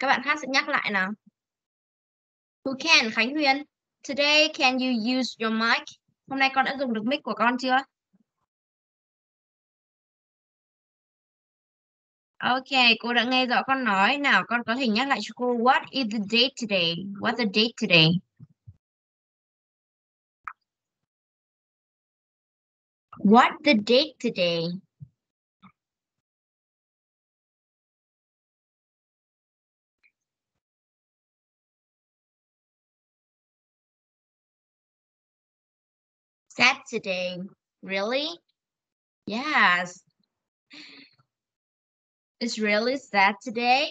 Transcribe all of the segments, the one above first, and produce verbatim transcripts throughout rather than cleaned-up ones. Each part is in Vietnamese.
Các bạn khác sẽ nhắc lại nào. Who can? Khánh Huyền. Today can you use your mic? Hôm nay con đã dùng được mic của con chưa? Ok, cô đã nghe rõ con nói. Nào, con có thể nhắc lại cho cô. What is the date today? What's the date today? What the date today? Saturday. Really? Yes. It's really Saturday.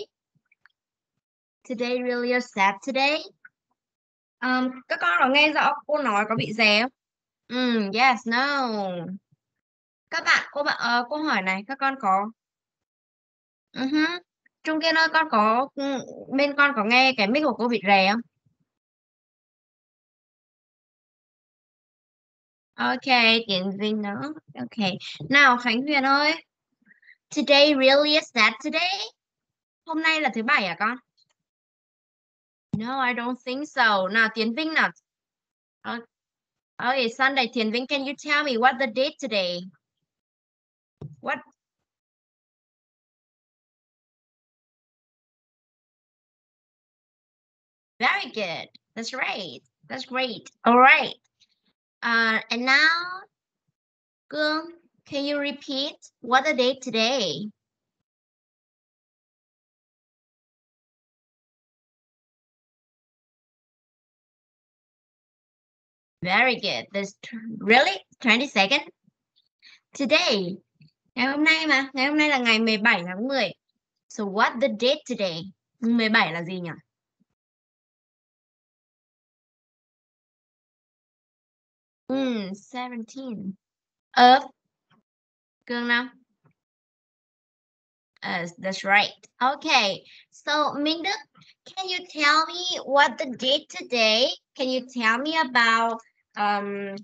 Today really a Saturday. Um, các con có nghe rõ cô nói có bị rè không? Mm, yes, no. Các bạn, cô bạn, ờ, cô hỏi này, các con có. Uh-huh. Trung Kiên ơi, con có ừ, bên con có nghe cái mic của cô bị rè không? Ok, Tiến Vinh nữa. Ok. Nào Khánh Huyền ơi, today really is Saturday? Hôm nay là thứ bảy à con? No, I don't think so. Nào Tiến Vinh nào. Uh, okay, Sunday. Tiến Vinh, can you tell me what the date today? What? Very good. That's right. That's great. All right. Uh, and now, Cương, can you repeat what the date today? Very good. This really twenty-second today. Ngày hôm nay mà, ngày hôm nay là ngày mười bảy tháng mười. So what the date today? mười bảy là gì nhỉ? Hmm, seventeen. Of Cương nào? Uh, that's right. Okay. So Minh Đức, can you tell me what the date today? Can you tell me about um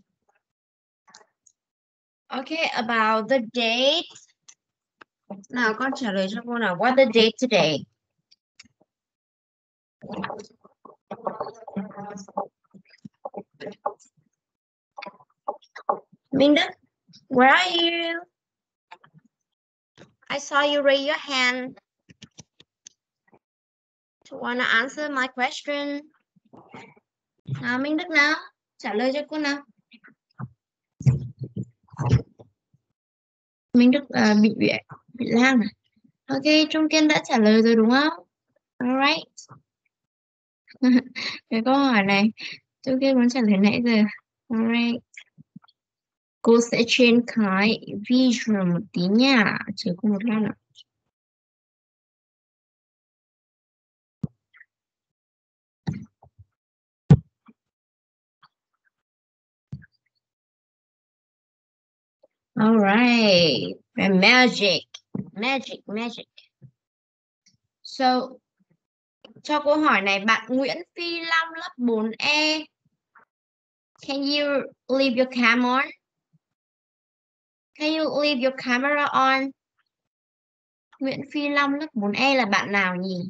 okay, about the date? Nào con trả lời cho cô nào. What the date today? Minh Đức, where are you? I saw you raise your hand to wanna answer my question. Nào Minh Đức nào, trả lời cho cô nào. Minh Đức uh, bị bị bị lan à? Ok, Trung Kiên đã trả lời rồi đúng không? Alright. Cái câu hỏi này Trung Kiên muốn trả lời nãy giờ. Alright. Cô sẽ trên cái visual một tí nha, chờ cô một lát nào. Alright. Magic. Magic, magic. So, cho câu hỏi này bạn Nguyễn Phi Long lớp bốn E. Can you leave your cam on? Can you leave your camera on? Nguyễn Phi Long lớp bốn E là bạn nào nhỉ?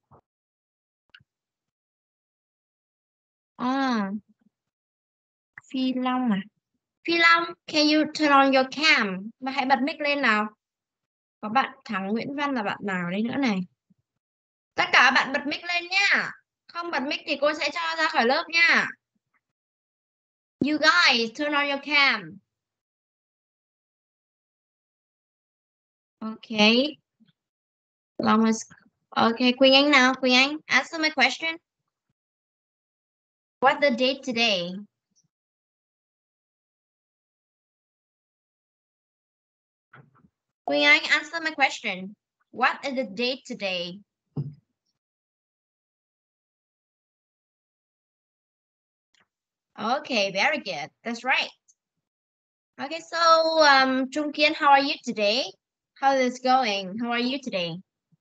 À, Phi Long à? Phi Long, can you turn on your cam? Và hãy bật mic lên nào. Có bạn Thắng Nguyễn Văn là bạn nào đấy nữa này. Tất cả bạn bật mic lên nhá. Không bật mic thì cô sẽ cho ra khỏi lớp nha. You guys, turn on your cam. Okay. Long as... Okay, Quỳnh Anh nào. Quỳnh Anh, answer my question. What the date today? Quỳnh Anh, answer my question. What is the date today? Okay, very good. That's right. Okay, so um, Trung Kiên, how are you today? How is it going? How are you today?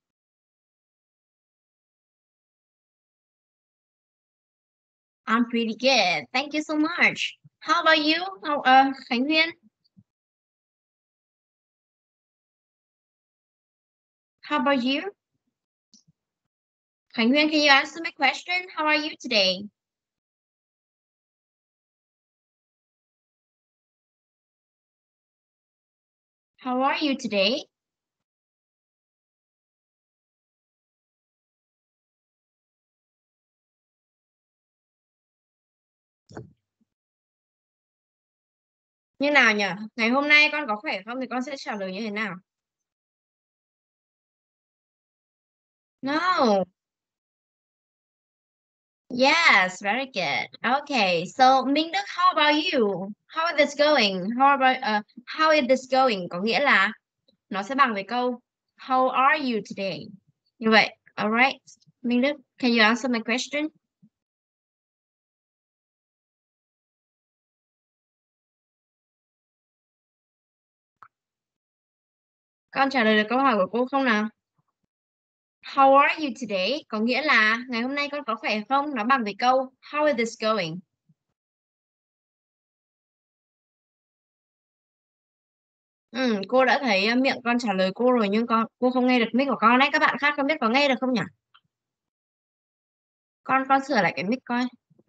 I'm pretty good. Thank you so much. How about you? How, uh, Khánh Huyền? How about you? Khánh Huyền, can you answer my question? How are you today? How are you today? Như nào nhỉ? Ngày hôm nay con có khỏe không thì con sẽ trả lời như thế nào? No. Yes, very good. Okay, so Minh Đức, how about you? How is this going? How about uh, how is this going? Có nghĩa là nó sẽ bằng với câu How are you today? Như vậy, alright. Minh Đức, can you answer my question? Con trả lời được câu hỏi của cô không nào? How are you today? Có nghĩa là ngày hôm nay con có khỏe không? Nó bằng với câu How is this going? Ừ, cô đã thấy uh, miệng con trả lời cô rồi nhưng con cô không nghe được mic của con đấy. Các bạn khác không biết có nghe được không nhỉ? Con con sửa lại cái mic coi.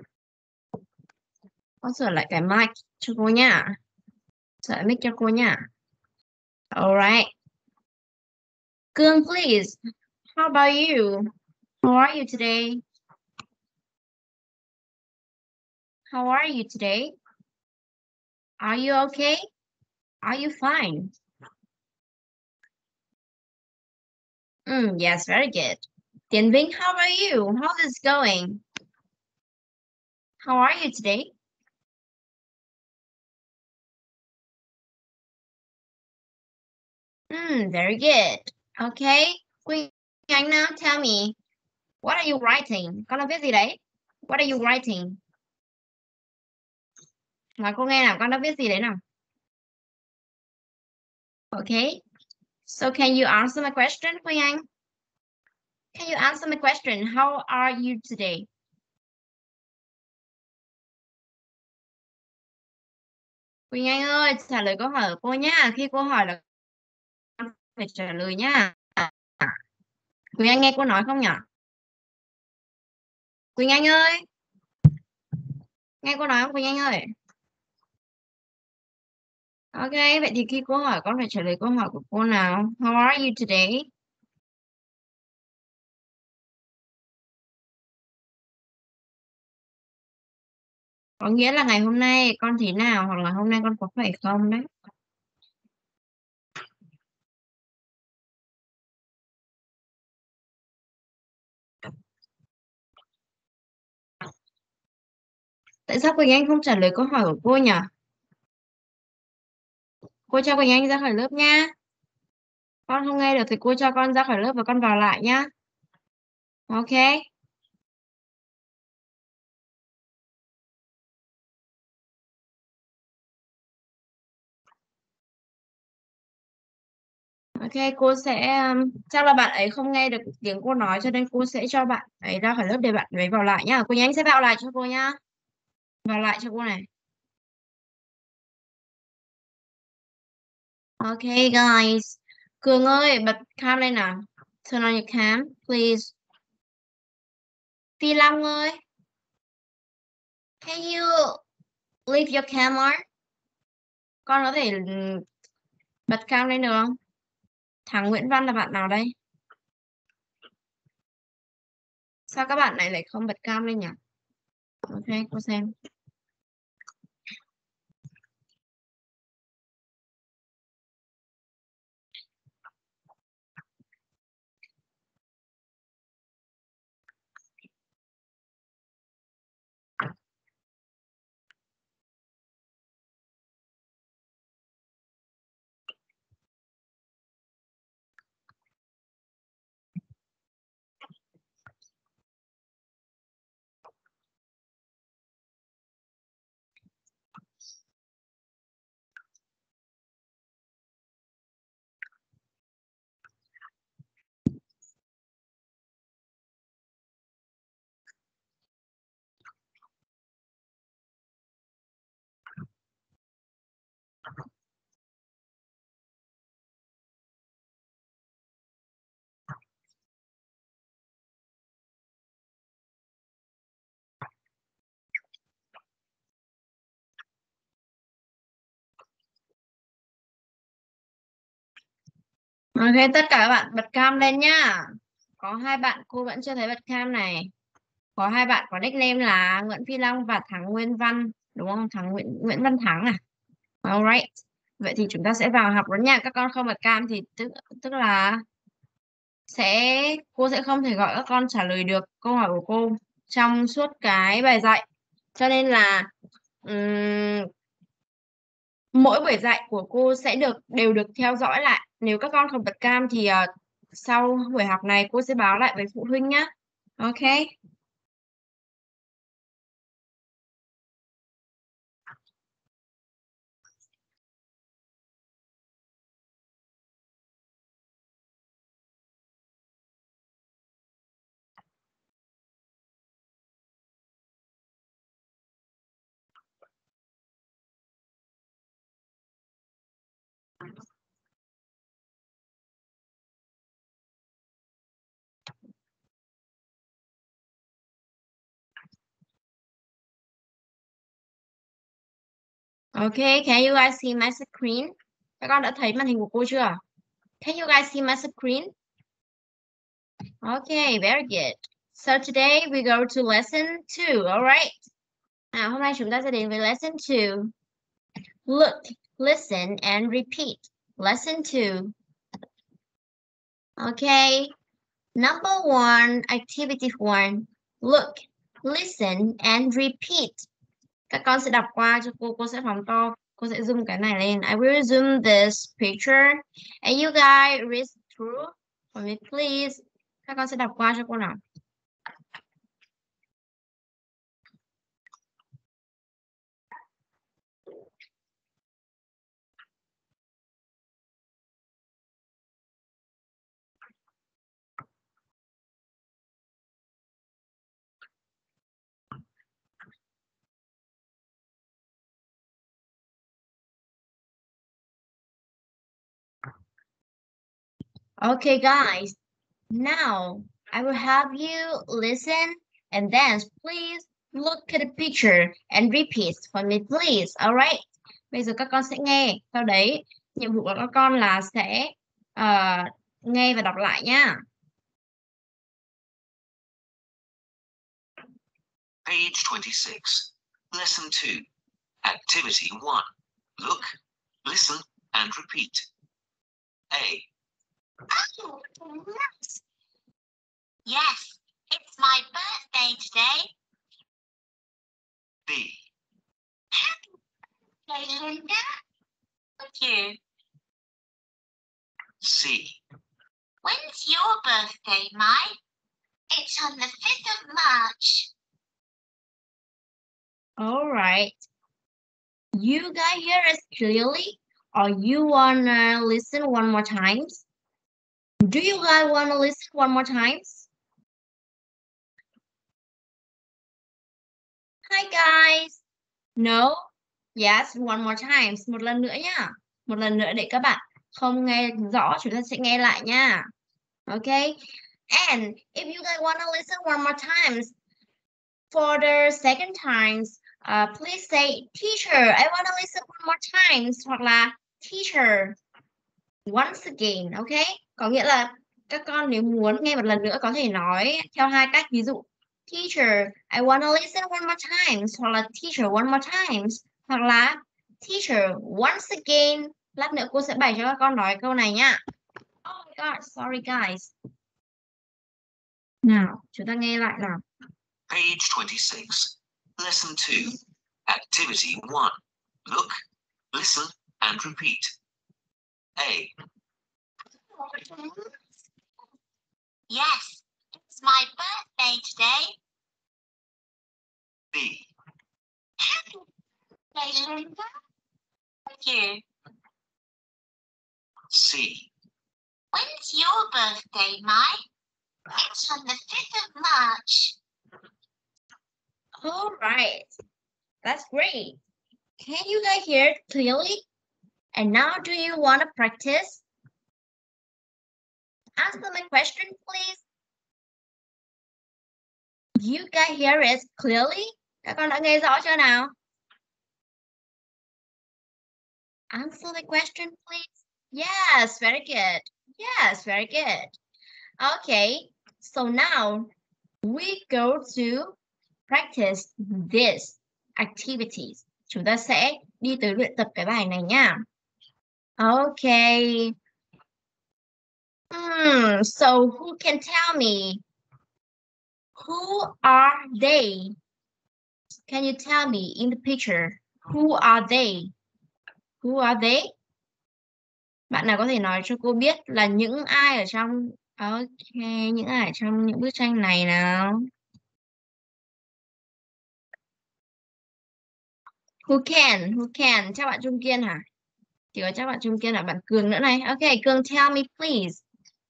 Con sửa lại cái mic cho cô nhá. Sửa lại mic cho cô nhá. Alright. Cương, please. How about you? How are you today? How are you today? Are you okay? Are you fine? Mm, yes, very good. Tiến Vinh, how are you? How's this going? How are you today? Mm, very good. Okay. Quỳnh Anh, now tell me, what are you writing? Con đang viết gì đấy? What are you writing? Nói cô nghe nào, con đang viết gì đấy nào? Okay. So can you answer my question, Quỳnh Anh? Can you answer my question? How are you today? Quỳnh Anh ơi, trả lời câu hỏi của cô nhá. Khi cô hỏi là con phải trả lời nhá. Quỳnh Anh nghe cô nói không nhỉ? Quỳnh Anh ơi, nghe cô nói không Quỳnh Anh ơi? Ok, vậy thì khi cô hỏi con phải trả lời câu hỏi của cô nào. How are you today? Có nghĩa là ngày hôm nay con thế nào hoặc là hôm nay con có khỏe không đấy. Tại sao Quỳnh Anh không trả lời câu hỏi của cô nhỉ? Cô cho Quỳnh Anh ra khỏi lớp nha. Con không nghe được thì cô cho con ra khỏi lớp và con vào lại nhá. Ok. Ok, cô sẽ um, chắc là bạn ấy không nghe được tiếng cô nói cho nên cô sẽ cho bạn ấy ra khỏi lớp để bạn ấy vào lại nhá. Quỳnh Anh sẽ vào lại cho cô nhá. Vào lại cho cô này. Ok guys. Cường ơi, bật cam lên nào. Turn on your cam, please. Phi Long ơi, can you leave your camera? Con có thể ừ, bật cam lên được không? Thằng Nguyễn Văn là bạn nào đây? Sao các bạn này lại không bật cam lên nhỉ? Ok, cô xem. Ok, tất cả các bạn bật cam lên nhá. Có hai bạn cô vẫn chưa thấy bật cam này. Có hai bạn có nickname là Nguyễn Phi Long và Thắng Nguyên Văn, đúng không? Thắng Nguyễn Nguyễn Văn Thắng à? Alright. Vậy thì chúng ta sẽ vào học luôn nha. Các con không bật cam thì tức tức là sẽ cô sẽ không thể gọi các con trả lời được câu hỏi của cô trong suốt cái bài dạy. Cho nên là ừm, mỗi buổi dạy của cô sẽ được đều được theo dõi lại. Nếu các con không bật cam thì ờ, sau buổi học này cô sẽ báo lại với phụ huynh nhá. Ok. Okay, can you guys see my screen? Các con đã thấy màn hình của cô chưa? Can you guys see my screen? Okay, very good. So today we go to lesson two, all right? À, hôm nay chúng ta sẽ đến với lesson two. Look, listen and repeat. Lesson two. Okay. Number one, activity one. Look, listen and repeat. Các con sẽ đọc qua cho cô, cô sẽ phóng to. Cô sẽ zoom cái này lên. I will zoom this picture. And you guys read through for me, please. Các con sẽ đọc qua cho cô nào. Okay, guys. Now, I will have you listen and then please look at the picture and repeat for me, please. All right. Bây giờ các con sẽ nghe. Sau đấy, nhiệm vụ của các con là sẽ uh, nghe và đọc lại nhá. Page twenty-six, Lesson two, Activity one. Look, listen, and repeat. A. Oh, yes. Yes, it's my birthday today. B. Happy birthday, Linda. Thank you. C. When's your birthday, Mike? It's on the fifth of March. All right. You guys hear us clearly? Or you wanna listen one more time? Do you guys wanna listen one more time? Hi guys. No? Yes, one more time. Một lần nữa nhá. Một lần nữa để các bạn không nghe rõ, chúng ta sẽ nghe lại nha. Okay? And if you guys wanna listen one more time, for the second times, uh, please say, teacher, I want to listen one more time. Hoặc là teacher, once again, okay? Có nghĩa là các con nếu muốn nghe một lần nữa có thể nói theo hai cách. Ví dụ, teacher, I want to listen one more time. Hoặc là teacher, one more time. Hoặc là teacher, once again. Lát nữa cô sẽ bày cho các con nói câu này nhá. Oh my god, sorry guys. Nào, chúng ta nghe lại nào. Page twenty-six, Lesson two, Activity one. Look, listen, and repeat. A. Yes, it's my birthday today. B. Happy birthday, Linda. Thank you. C. When's your birthday, Mike? It's on the fifth of March. All right, that's great. Can you guys hear it clearly? And now do you want to practice? Answer my question, please. You guys hear it clearly? Các con đã nghe rõ chưa nào? Answer the question, please. Yes, very good. Yes, very good. Okay, so now we go to practice this activities. Chúng ta sẽ đi tới luyện tập cái bài này nha. Okay. Hmm, so who can tell me who are they? Can you tell me in the picture who are they? Who are they? Bạn nào có thể nói cho cô biết là những ai ở trong Ok, những ai ở trong những bức tranh này nào? Who can? Who can? Chắc bạn Trung Kiên hả? Chỉ có chắc bạn Trung Kiên là bạn Cường nữa này. Okay, Cường, tell me please.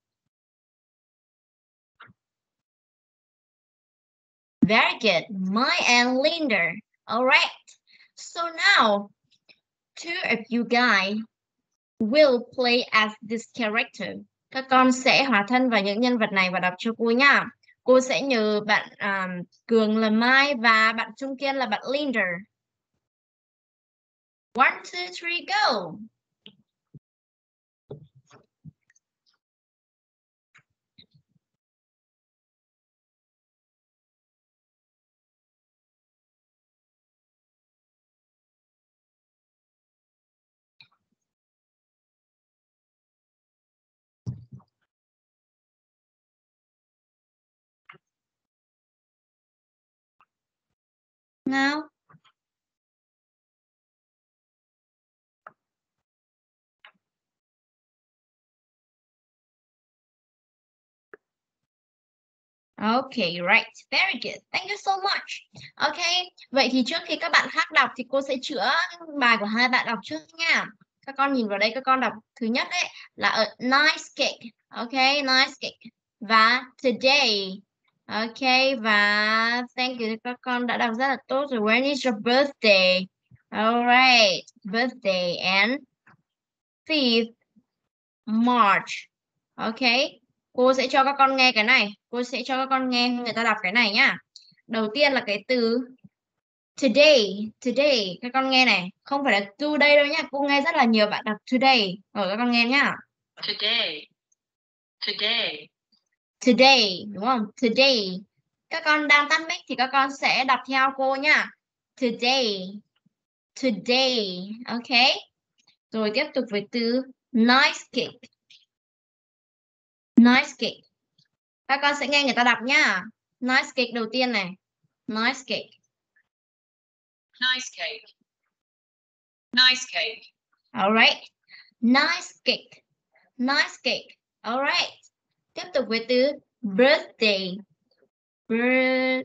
Very good. Mai and Linder. All right. So now, two of you guys will play as this character. Các con sẽ hóa thân vào những nhân vật này và đọc cho cô nha. Cô sẽ nhờ bạn um, Cường là Mai và bạn Trung Kiên là bạn Linder. One, two, three, go. Nào. Okay, right. Very good. Thank you so much. Okay, vậy thì trước khi các bạn khác đọc thì cô sẽ chữa bài của hai bạn đọc trước nha. Các con nhìn vào đây, các con đọc thứ nhất đấy là a nice cake. Okay, nice cake. Và today. Okay, và thank you các con đã đọc rất là tốt rồi. When is your birthday? Alright, birthday and fifth March. Okay. Cô sẽ cho các con nghe cái này. Cô sẽ cho các con nghe người ta đọc cái này nhá. Đầu tiên là cái từ today. Today. Các con nghe này. Không phải là today đâu nhá. Cô nghe rất là nhiều bạn đọc today. Rồi các con nghe nhá. Today. Today. Today. Đúng không? Today. Các con đang tắt mic thì các con sẽ đọc theo cô nhá. Today. Today. Ok. Rồi tiếp tục với từ nice cake. Nice cake. Các con sẽ nghe người ta đọc nhá. Nice cake đầu tiên này. Nice cake. Nice cake. Nice cake. All right. Nice cake. Nice cake. All right. Tiếp tục với từ birthday. Birthday.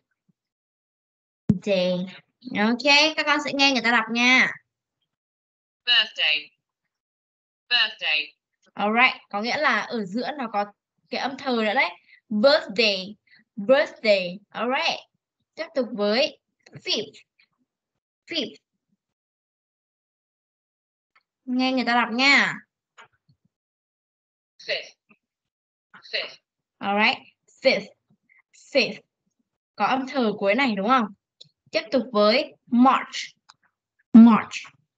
Ok, các con sẽ nghe người ta đọc nha. Birthday. Birthday. All right. Có nghĩa là ở giữa nó có cái âm thờ nữa đấy. Birthday. Birthday. All right. Tiếp tục với fifth. Fifth. Nghe người ta đọc nha. Fifth. Fifth. All right. Fifth. Fifth. Có âm thờ cuối này đúng không? Tiếp tục với March. March.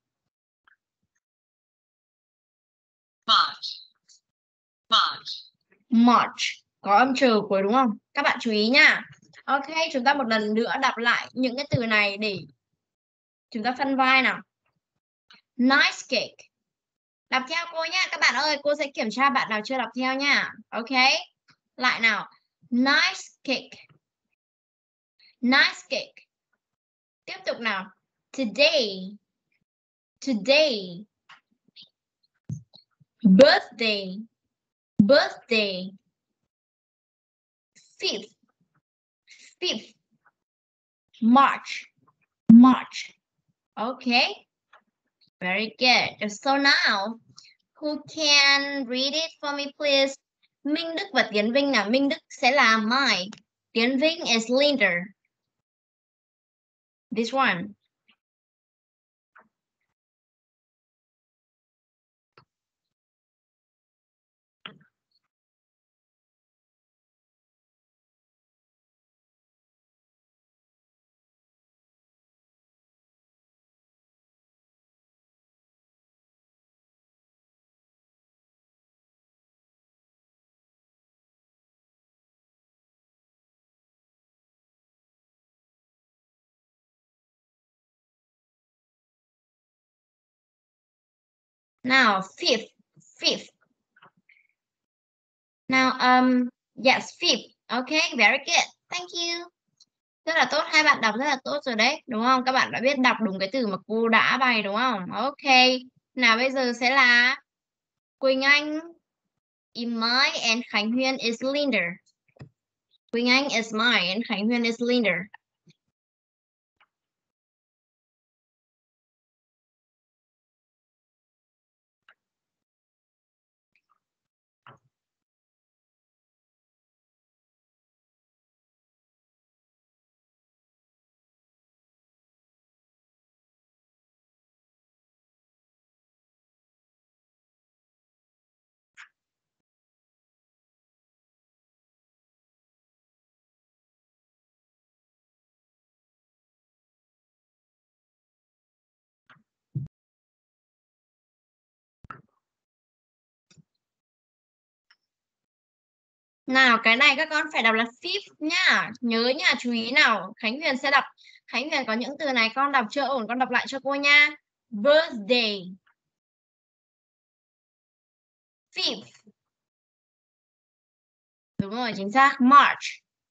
March. March. March. Có âm trừ cuối đúng không? Các bạn chú ý nha. Ok, chúng ta một lần nữa đọc lại những cái từ này để chúng ta phân vai nào. Nice cake. Đọc theo cô nha. Các bạn ơi, cô sẽ kiểm tra bạn nào chưa đọc theo nha. Ok. Lại nào. Nice cake. Nice cake. Tiếp tục nào. Today. Today. Birthday. Birthday. Fifth. Fifth. March. March. Okay. Very good. So now, who can read it for me, please? Minh Đức và Tiến Vinh nào. Minh Đức sẽ là Mai. Tiến Vinh is Linder. This one. Now, fifth, fifth. Now, um, yes, fifth. Okay, very good. Thank you. Rất là tốt, hai bạn đọc rất là tốt rồi đấy, đúng không? Các bạn đã biết đọc đúng cái từ mà cô đã bày đúng không? Ok. Nào bây giờ sẽ là Quỳnh Anh, Imai and Khánh Huyên is Linder. Quỳnh Anh is mine and Khánh Huyên is Linder. Nào cái này các con phải đọc là fifth nhá. Nhớ nhá, chú ý nào. Khánh Huyền sẽ đọc. Khánh Huyền có những từ này con đọc chưa ổn, con đọc lại cho cô nha. Birthday. Fifth. Đúng rồi, chính xác. March.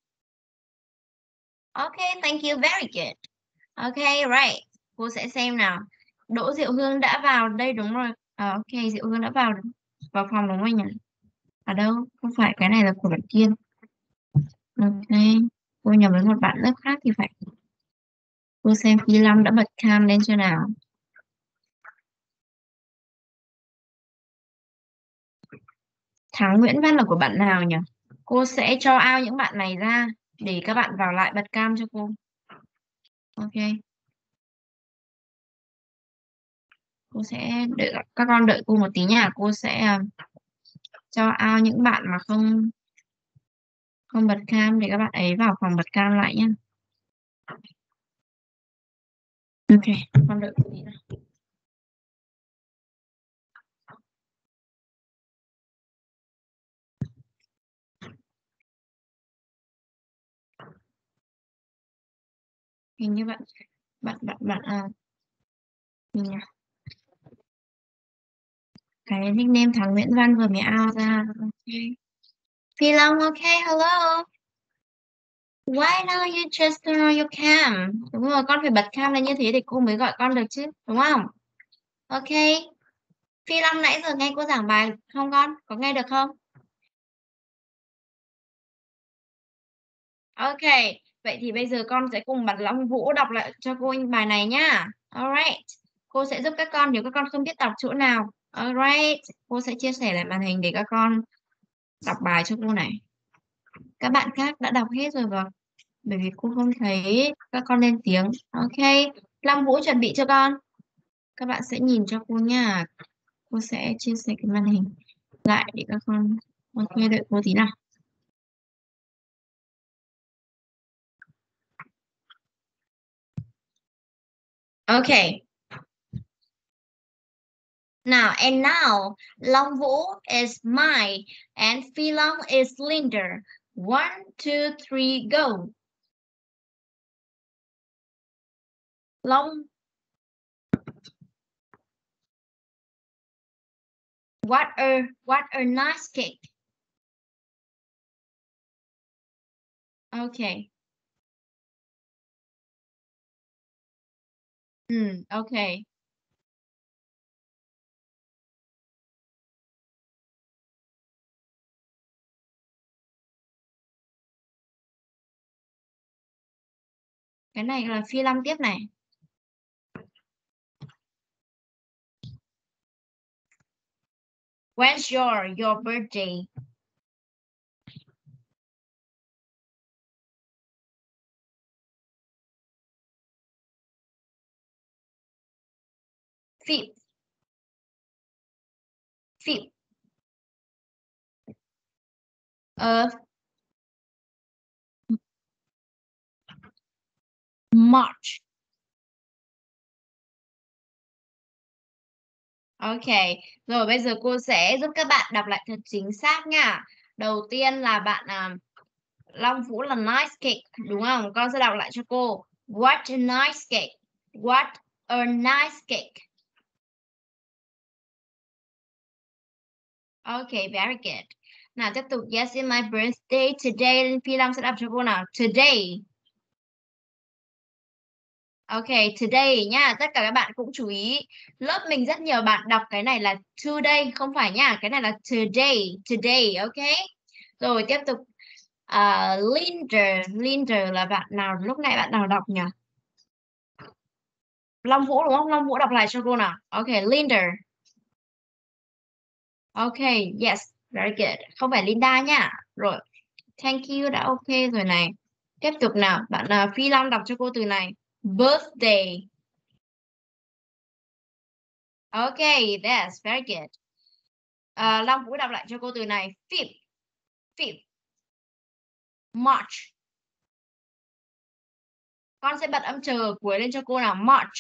Okay, thank you, very good. Okay, right. Cô sẽ xem nào. Đỗ Diệu Hương đã vào đây đúng rồi. À, ok, Diệu Hương đã vào vào phòng đúng không nhỉ? Ở đâu? Không phải, cái này là của bạn Kiên. Ok, cô nhầm với một bạn lớp khác thì phải. Cô xem Phi Long đã bật cam lên chưa nào. Thắng Nguyễn Văn là của bạn nào nhỉ? Cô sẽ cho out những bạn này ra để các bạn vào lại bật cam cho cô. Ok. Cô sẽ đợi các con đợi cô một tí nha. Cô sẽ uh, cho out những bạn mà không không bật cam để các bạn ấy vào phòng bật cam lại nhé. Ok, con đợi tí nào. Hình như bạn bạn bạn bạn à, nhìn nào. Cái nickname thằng Nguyễn Văn vừa mới out ra. Ok. Phi Long, ok, hello. Why now you just turn on your cam? Đúng rồi, con phải bật cam lên như thế để cô mới gọi con được chứ, đúng không? Ok. Phi Long nãy giờ nghe cô giảng bài không con? Có nghe được không? Ok. Vậy thì bây giờ con sẽ cùng bạn Long Vũ đọc lại cho cô bài này nhá. Alright. Cô sẽ giúp các con nếu các con không biết đọc chỗ nào. Alright. Cô sẽ chia sẻ lại màn hình để các con đọc bài cho cô này. Các bạn khác đã đọc hết rồi vâng. Bởi vì cô không thấy các con lên tiếng. Ok. Long Vũ chuẩn bị cho con. Các bạn sẽ nhìn cho cô nha. Cô sẽ chia sẻ cái màn hình lại để các con. Ok, đợi cô tí nào. Okay. Now, and now, Long Vũ is Mai and Phi Long is Linder. One, two, three, go. Long. What a, what a nice cake. Okay. Hmm, okay. Cái này là Phi Long tiếp này. When's your, your birthday? Fifth. Fifth. Of March. Ok, rồi bây giờ cô sẽ giúp các bạn đọc lại thật chính xác nha. Đầu tiên là bạn à, Long Vũ là nice cake, đúng không? Con sẽ đọc lại cho cô. What a nice cake. What a nice cake. Okay, very good. Nào tiếp tục. Yes, in my birthday today. Phi Long sẽ đọc cho cô nào. Today. Okay, today nha. Tất cả các bạn cũng chú ý. Lớp mình rất nhiều bạn đọc cái này là today. Không phải nha. Cái này là today. Today, okay? Rồi tiếp tục. Uh, Linder. Linder là bạn nào? Lúc nãy bạn nào đọc nhỉ? Long Vũ đúng không? Long Vũ đọc lại cho cô nào. Okay, Linder. Okay, yes. Very good. Không phải Linda nha. Rồi. Thank you đã ok rồi này. Tiếp tục nào. Bạn uh, Phi Long đọc cho cô từ này. Birthday. Okay, that's very good. Uh, Long Vũ đọc lại cho cô từ này. Fifth. Fifth. March. Con sẽ bật âm chờ cuối lên cho cô nào. March.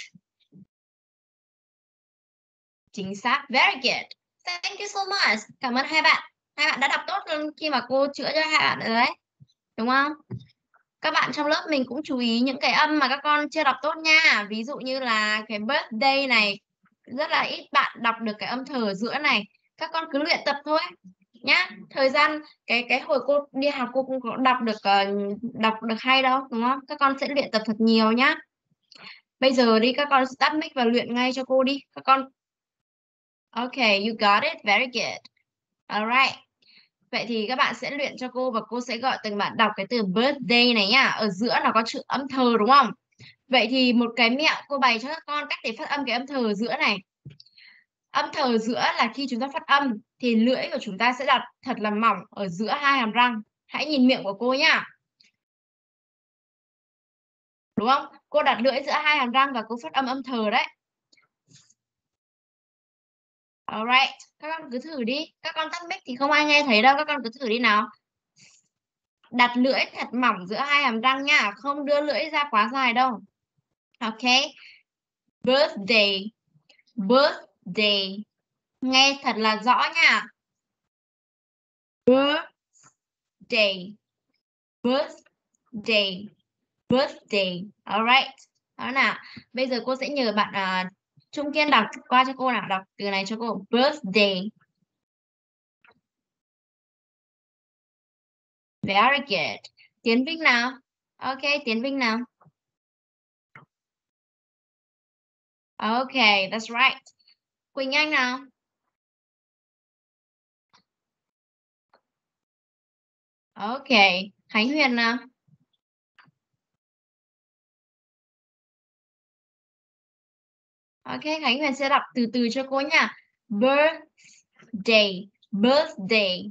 Chính xác. Very good. Thank you so much. Cảm ơn hai bạn. Hai bạn đã đọc tốt hơn khi mà cô chữa cho hai bạn rồi đấy. Đúng không? Các bạn trong lớp mình cũng chú ý những cái âm mà các con chưa đọc tốt nha. Ví dụ như là cái birthday này. Rất là ít bạn đọc được cái âm thở ở giữa này. Các con cứ luyện tập thôi nhá. Thời gian cái cái hồi cô đi học cô cũng có đọc được uh, đọc được hay đâu, đúng không? Các con sẽ luyện tập thật nhiều nhá. Bây giờ đi các con start mic và luyện ngay cho cô đi. Các con. Okay, you got it. Very good. Alright. Vậy thì các bạn sẽ luyện cho cô và cô sẽ gọi từng bạn đọc cái từ birthday này nhá. Ở giữa nó có chữ âm thờ đúng không? Vậy thì một cái mẹo cô bày cho các con cách để phát âm cái âm thờ ở giữa này. Âm thờ ở giữa là khi chúng ta phát âm thì lưỡi của chúng ta sẽ đặt thật là mỏng ở giữa hai hàm răng. Hãy nhìn miệng của cô nhá. Đúng không? Cô đặt lưỡi giữa hai hàm răng và cô phát âm âm thờ đấy. Alright, các con cứ thử đi. Các con tắt mic thì không ai nghe thấy đâu. Các con cứ thử đi nào. Đặt lưỡi thật mỏng giữa hai hàm răng nha. Không đưa lưỡi ra quá dài đâu. Ok. Birthday. Birthday. Nghe thật là rõ nha. Birthday. Birthday. Birthday. Alright. Đó nào. Bây giờ cô sẽ nhờ bạn uh, Trung Kiên đọc qua cho cô nào. Đọc từ này cho cô. Birthday. Very good. Tiến Vinh nào. Ok, Tiến Vinh nào. Okay, that's right. Quỳnh Anh nào. Okay, Khánh Huyền nào. Ok, Khánh Huyền sẽ đọc từ từ cho cô nha. Birthday. Birthday.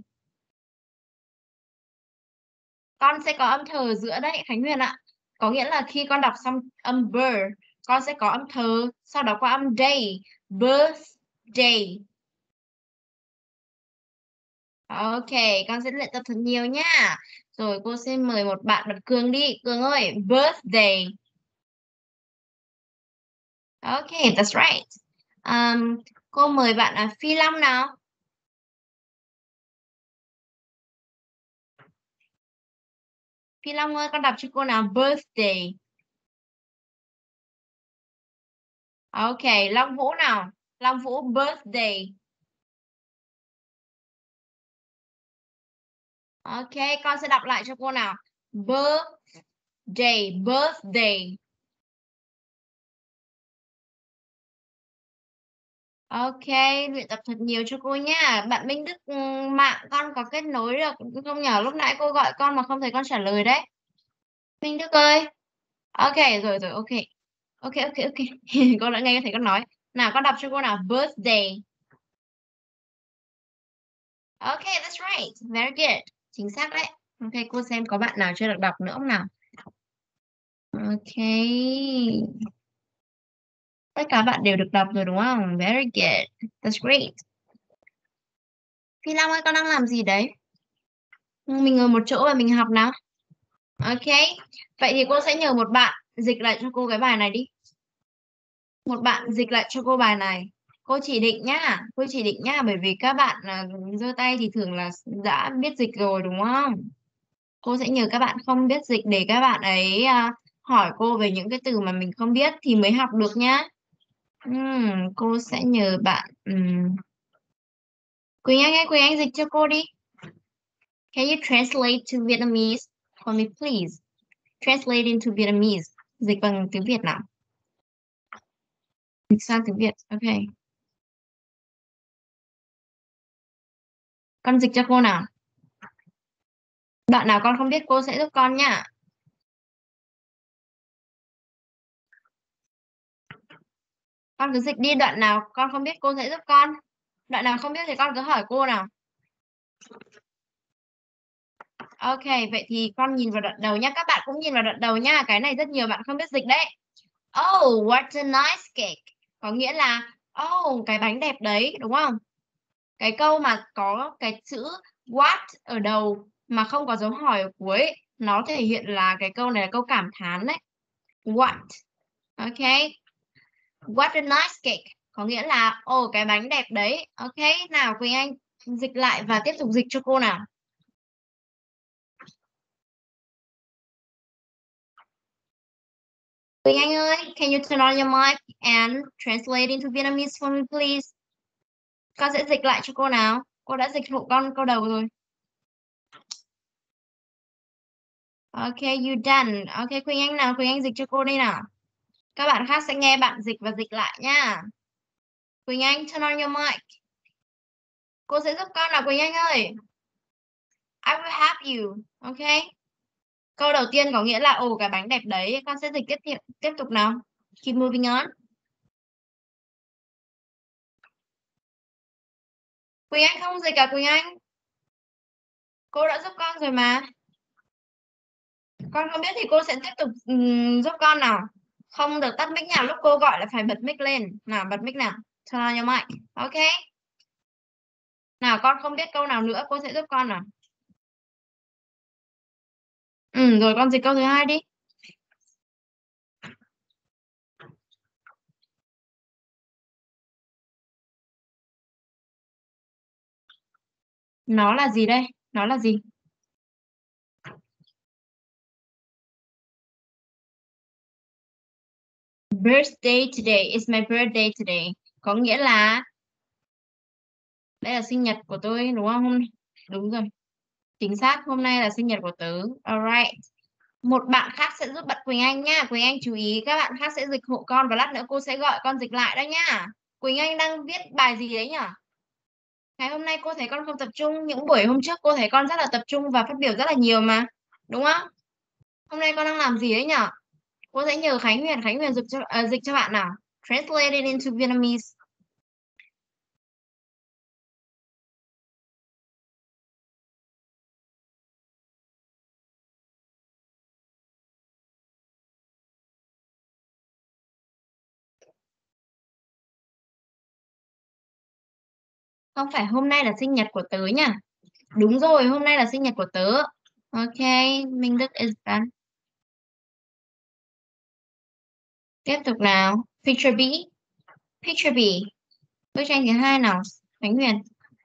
Con sẽ có âm thờ ở giữa đấy Khánh Huyền ạ. Có nghĩa là khi con đọc xong âm birth, con sẽ có âm thờ, sau đó qua âm day. Birthday. Ok, con sẽ luyện tập thật nhiều nha. Rồi cô sẽ mời một bạn bật Cường đi. Cường ơi, birthday. Ok, that's right. Um, cô mời bạn là Phi Long nào. Phi Long ơi, con đọc cho cô nào. Birthday. Ok, Long Vũ nào. Long Vũ, birthday. Ok, con sẽ đọc lại cho cô nào. Birthday. Birthday. Ok, luyện tập thật nhiều cho cô nha. Bạn Minh Đức, mạng con có kết nối được không nhờ? Lúc nãy cô gọi con mà không thấy con trả lời đấy. Minh Đức ơi. Ok, rồi rồi, ok. Ok, ok, ok. Con đã nghe thấy con nói. Nào, con đọc cho cô nào. Birthday. Ok, that's right. Very good. Chính xác đấy. Ok, cô xem có bạn nào chưa được đọc nữa không nào. Ok. Tất cả bạn đều được đọc rồi đúng không? Very good. That's great. Phi Long ơi, con đang làm gì đấy? Mình ngồi một chỗ và mình học nào. Ok. Vậy thì cô sẽ nhờ một bạn dịch lại cho cô cái bài này đi. Một bạn dịch lại cho cô bài này. Cô chỉ định nhá. Cô chỉ định nhá. Bởi vì các bạn uh, giơ tay thì thường là đã biết dịch rồi đúng không? Cô sẽ nhờ các bạn không biết dịch để các bạn ấy uh, hỏi cô về những cái từ mà mình không biết thì mới học được nhá. Uhm, cô sẽ nhờ bạn um, Quỳnh Anh ơi, Quỳnh Anh dịch cho cô đi. Can you translate to Vietnamese for me, please? Translate into Vietnamese. Dịch bằng tiếng Việt nào? Dịch sang tiếng Việt. Ok. Con dịch cho cô nào. Đoạn nào con không biết cô sẽ giúp con nha. Con cứ dịch đi, đoạn nào con không biết cô sẽ giúp con. Đoạn nào không biết thì con cứ hỏi cô nào. Ok, vậy thì con nhìn vào đoạn đầu nhá. Các bạn cũng nhìn vào đoạn đầu nhá. Cái này rất nhiều bạn không biết dịch đấy. Oh, what a nice cake. Có nghĩa là, oh, cái bánh đẹp đấy, đúng không? Cái câu mà có cái chữ what ở đầu mà không có dấu hỏi ở cuối, nó thể hiện là cái câu này là câu cảm thán đấy. What? Ok. What a nice cake. Có nghĩa là, ồ, cái bánh đẹp đấy. Ok, nào Quỳnh Anh dịch lại và tiếp tục dịch cho cô nào. Quỳnh Anh ơi, can you turn on your mic and translate into Vietnamese for me, please? Con sẽ dịch lại cho cô nào. Cô đã dịch hộ con câu đầu rồi. Ok, you done. Ok, Quỳnh Anh nào, Quỳnh Anh dịch cho cô đây nào. Các bạn khác sẽ nghe bạn dịch và dịch lại nha. Quỳnh Anh, turn on your mic. Cô sẽ giúp con nào Quỳnh Anh ơi. I will help you. Ok. Câu đầu tiên có nghĩa là ồ cái bánh đẹp đấy. Con sẽ dịch tiếp tiếp, tiếp tục nào. Keep moving on. Quỳnh Anh không dịch cả Quỳnh Anh. Cô đã giúp con rồi mà. Con không biết thì cô sẽ tiếp tục um, giúp con nào. Không được tắt mic nào, lúc cô gọi là phải bật mic lên. Nào bật mic nào. Turn on your mic. Ok. Nào con không biết câu nào nữa cô sẽ giúp con nào. Ừ rồi con dịch câu thứ hai đi. Nó là gì đây? Nó là gì? Birthday today is my birthday today. Có nghĩa là đây là sinh nhật của tôi đúng không? Hôm đúng rồi. Chính xác, hôm nay là sinh nhật của tớ. Alright. Một bạn khác sẽ giúp bạn Quỳnh Anh nha. Quỳnh Anh chú ý các bạn khác sẽ dịch hộ con và lát nữa cô sẽ gọi con dịch lại đó nha. Quỳnh Anh đang viết bài gì đấy nhỉ? Ngày hôm nay cô thấy con không tập trung, những buổi hôm trước cô thấy con rất là tập trung và phát biểu rất là nhiều mà. Đúng không? Hôm nay con đang làm gì đấy nhỉ? Cô sẽ nhờ Khánh Huyền, Khánh Huyền dịch cho, à, dịch cho bạn nào. Translate it into Vietnamese. Không phải hôm nay là sinh nhật của tớ nha. Đúng rồi, hôm nay là sinh nhật của tớ. Ok, Minh Đức is done. Tiếp tục nào. Picture B. Picture B. Bức tranh thứ hai nào. Khánh Huyền.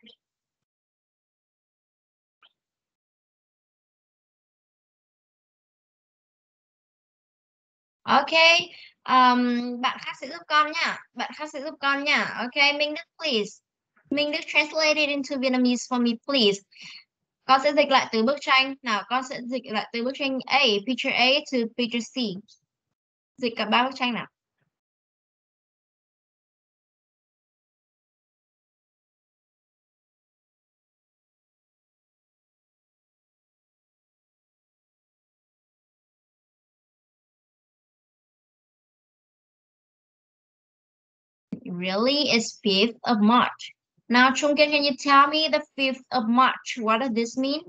Ok. Um, bạn khác sẽ giúp con nha. Bạn khác sẽ giúp con nha. Ok, Minh Đức please. Minh Đức translate it into Vietnamese for me please. Con sẽ dịch lại từ bức tranh. Nào, con sẽ dịch lại từ bức tranh A, picture A to picture C. Dịch cả ba bức tranh nào. Really is fifth of March. Now, Chungkin, can you tell me the fifth of March? What does this mean?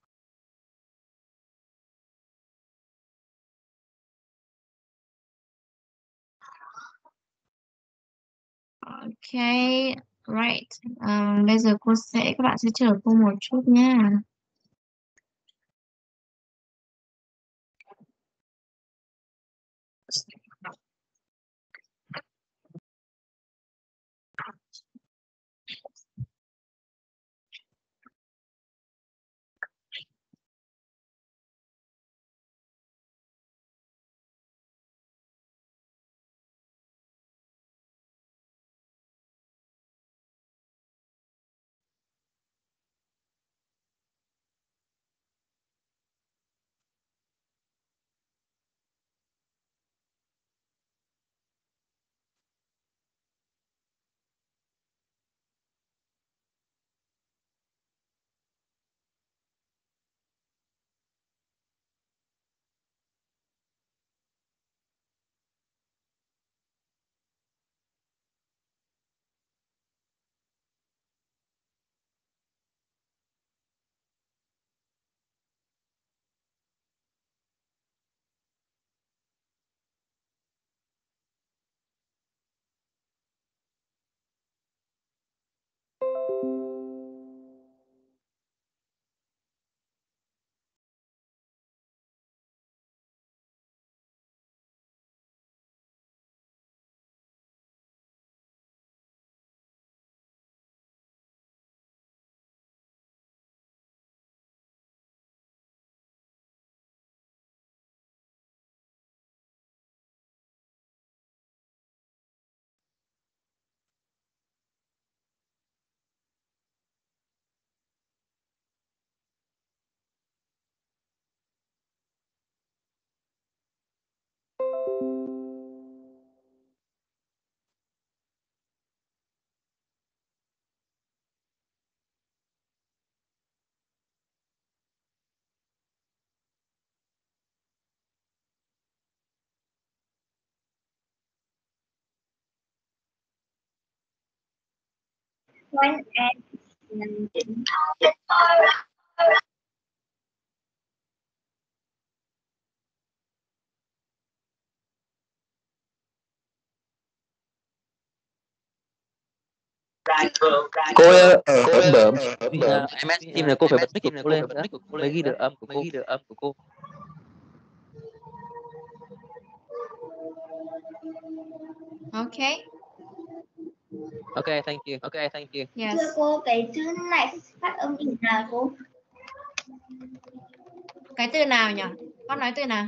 Okay, right. Um, bây giờ cô sẽ, các bạn sẽ chờ cô một chút nha. When and Cô ơi, ở ấm đờm vì là em ét Team là cô phải bật mic của cô lên nữa mới ghi được âm của cô. Được âm của cô. Okay. Okay, thank you. Okay, thank you. Yes. thưa cô, cái chữ này phát âm như nào cô? Cái từ nào nhỉ? Con nói từ nào?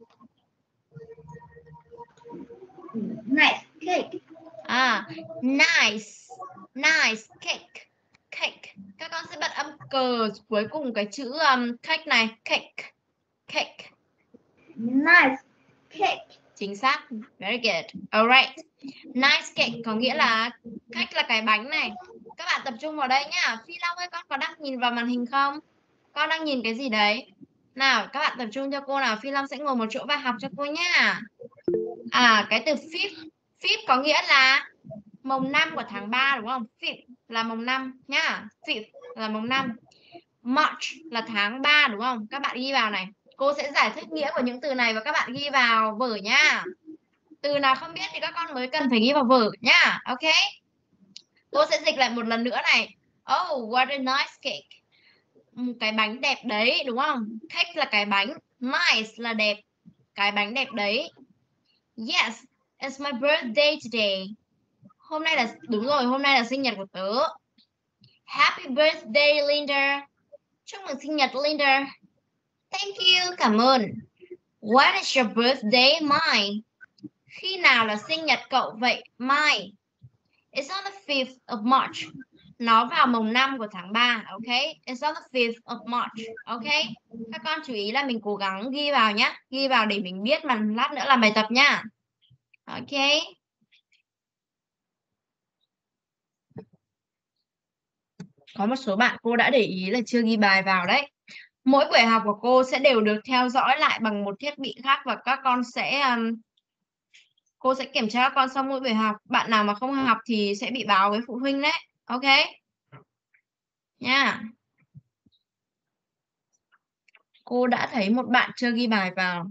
Nice cake. À, nice. Nice cake. Cake. Các con sẽ bật âm cờ cuối cùng cái chữ um, cake này. Cake. Cake. Nice cake. Chính xác. Very good. Alright. Nice cake có nghĩa là cake là cái bánh này. Các bạn tập trung vào đây nhá. Phi Long ơi, con có đang nhìn vào màn hình không? Con đang nhìn cái gì đấy? Nào, các bạn tập trung cho cô nào. Phi Long sẽ ngồi một chỗ và học cho cô nhá. À, cái từ fifth. Fifth có nghĩa là mồng năm của tháng ba đúng không? Fifth là mồng năm nhá. Fifth là mồng năm. March là tháng ba đúng không? Các bạn ghi vào này. Cô sẽ giải thích nghĩa của những từ này và các bạn ghi vào vở nhá. Từ nào không biết thì các con mới cần phải ghi vào vở nhá. Ok. Cô sẽ dịch lại một lần nữa này. Oh, what a nice cake. Một cái bánh đẹp đấy đúng không? Cake là cái bánh. Nice là đẹp. Cái bánh đẹp đấy. Yes, it's my birthday today. Hôm nay là đúng rồi, hôm nay là sinh nhật của tớ. Happy birthday Linda. Chúc mừng sinh nhật Linda. Thank you, cảm ơn. What is your birthday, Mai? Khi nào là sinh nhật cậu vậy, Mai? It's on the fifth of March. Nó vào mồng năm của tháng ba, ok? It's on the fifth of March, ok? Các con chú ý là mình cố gắng ghi vào nhé. Ghi vào để mình biết mà lát nữa làm bài tập nhá. Ok. Có một số bạn cô đã để ý là chưa ghi bài vào đấy. Mỗi buổi học của cô sẽ đều được theo dõi lại bằng một thiết bị khác và các con sẽ um, cô sẽ kiểm tra các con sau mỗi buổi học. Bạn nào mà không học thì sẽ bị báo với phụ huynh đấy. Ok. Nha. Yeah. Cô đã thấy một bạn chưa ghi bài vào.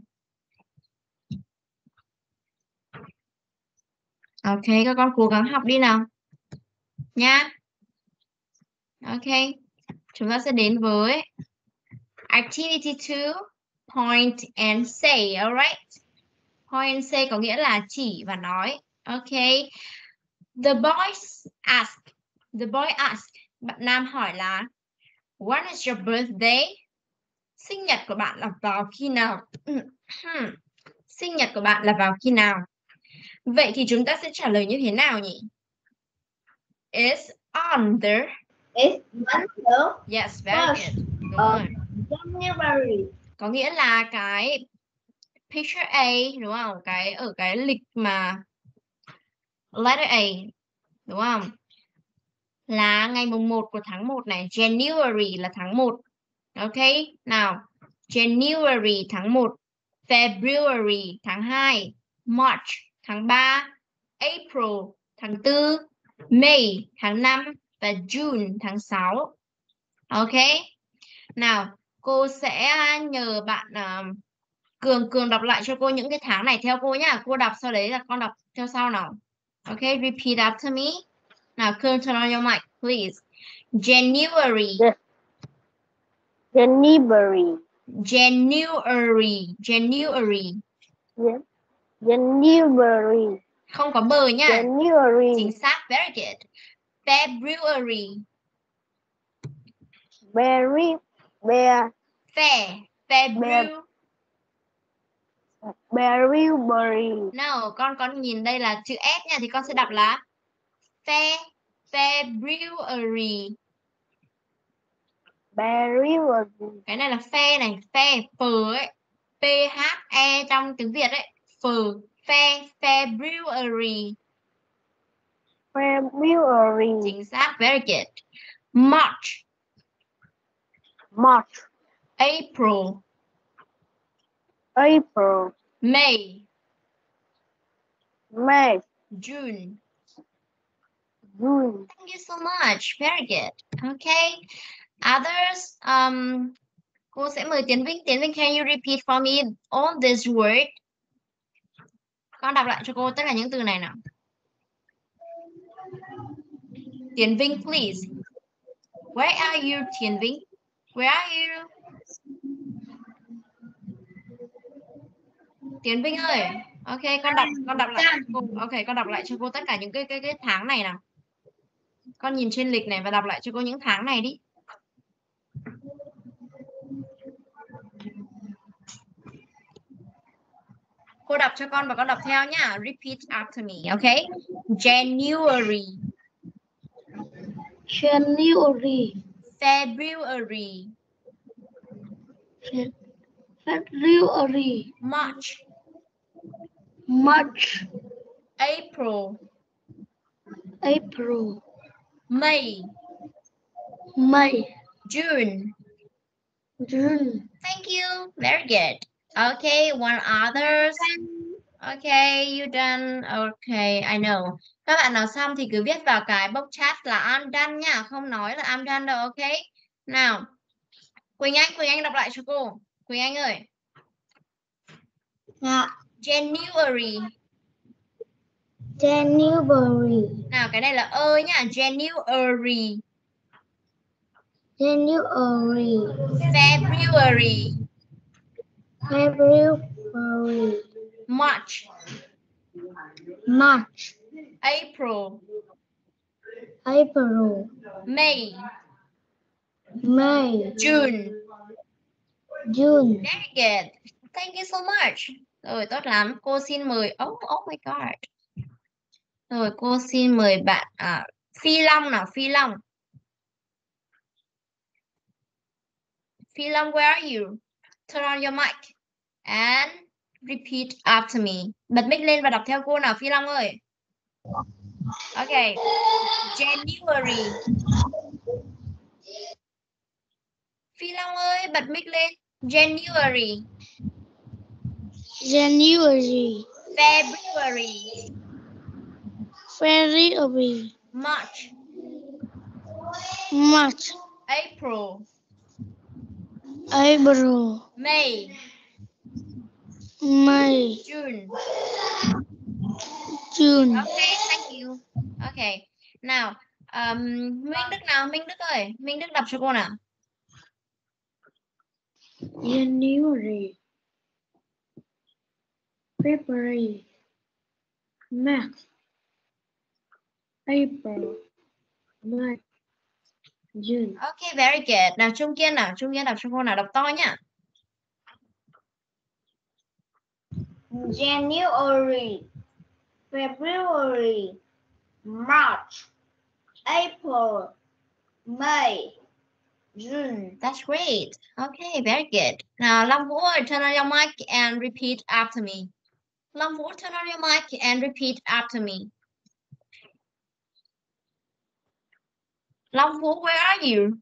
Ok, các con cố gắng học đi nào. Nha. Ok. Chúng ta sẽ đến với Activity two, point and say, alright? Point and say có nghĩa là chỉ và nói. Ok. The boys ask. The boy ask. Bạn nam hỏi là When is your birthday? Sinh nhật của bạn là vào khi nào? Sinh nhật của bạn là vào khi nào? Vậy thì chúng ta sẽ trả lời như thế nào nhỉ? It's on the. It's on the. Yes, very good. Đúng uh, rồi. January. Có nghĩa là cái picture A đúng không? Cái ở cái lịch mà letter A đúng không? Là ngày mùng một của tháng một này. January là tháng một. Ok. Nào. January tháng một. February tháng hai. March tháng ba. April tháng tư. May tháng năm. Và June tháng sáu. Ok. Nào. Cô sẽ nhờ bạn uh, Cường Cường đọc lại cho cô những cái tháng này theo cô nhá. Cô đọc sau đấy là con đọc theo sau nào. Ok, repeat after me. Nào, Cường, turn on your mic, please. January. Yeah. January. January. January. Yeah. January. Không có bờ nha. January. Chính xác, very good. February. Berry. Bear. Fe. February. February. No, con con nhìn đây là chữ S nha thì con sẽ đọc là Fe. February. February. Cái này là phe này, phe phờ ấy, P H E trong tiếng Việt ấy, phờ, phe, February. February. Chính xác, very good. March. March. April. April. May. May. June. June. Thank you so much. Very good. Okay. Others, um, cô sẽ mời Tiến Vinh. Tiến Vinh, can you repeat for me all this word? Con đọc lại cho cô tất cả những từ này nào. Tiến Vinh, please. Where are you, Tiến Vinh? Where are you? Tiến Vinh ơi. Ok, con đọc con đọc lại cho cô. Ok, con đọc lại cho cô tất cả những cái cái cái tháng này nào. Con nhìn trên lịch này và đọc lại cho cô những tháng này đi. Cô đọc cho con và con đọc theo nhá. Repeat after me, okay? January. January. February. February. March. March. April. April. May. May. June. June. Thank you. Very good. Okay, one others. Okay, you done. Okay, I know. Các bạn nào xong thì cứ viết vào cái box chat là I'm done nha, không nói là I'm done đâu, okay? Nào. Quỳnh Anh, Quỳnh Anh đọc lại cho cô. Quỳnh Anh ơi. Dạ. January. January. Nào, cái này là ơi nhá. January. January. February. February. March. March. April. April. May. May. June. June. Very good. Thank you so much. Rồi, tốt lắm. Cô xin mời. Oh, oh my God. Rồi, cô xin mời bạn à, Phi Long nào. Phi Long. Phi Long, where are you? Turn on your mic. And repeat after me. Bật mic lên và đọc theo cô nào Phi Long ơi. Okay. January. Phi Long ơi, bật mic lên. January. January. February. February. March. March. April. April. May. May. June. June. Okay, thank you. Okay. Nào, um, Minh Đức nào, Minh Đức ơi, Minh Đức đọc cho cô nào. January. February. March. April. May. June. Okay, very good. Nào Trung Kiên nào, Trung Kiên đọc cho cô nào, đọc to nhá. January. February. March. April. May. June. That's great. Okay, very good. Now, Long Vũ ơi, turn on your mic and repeat after me. Long Vũ, turn on your mic and repeat after me. Long Vũ, where are you?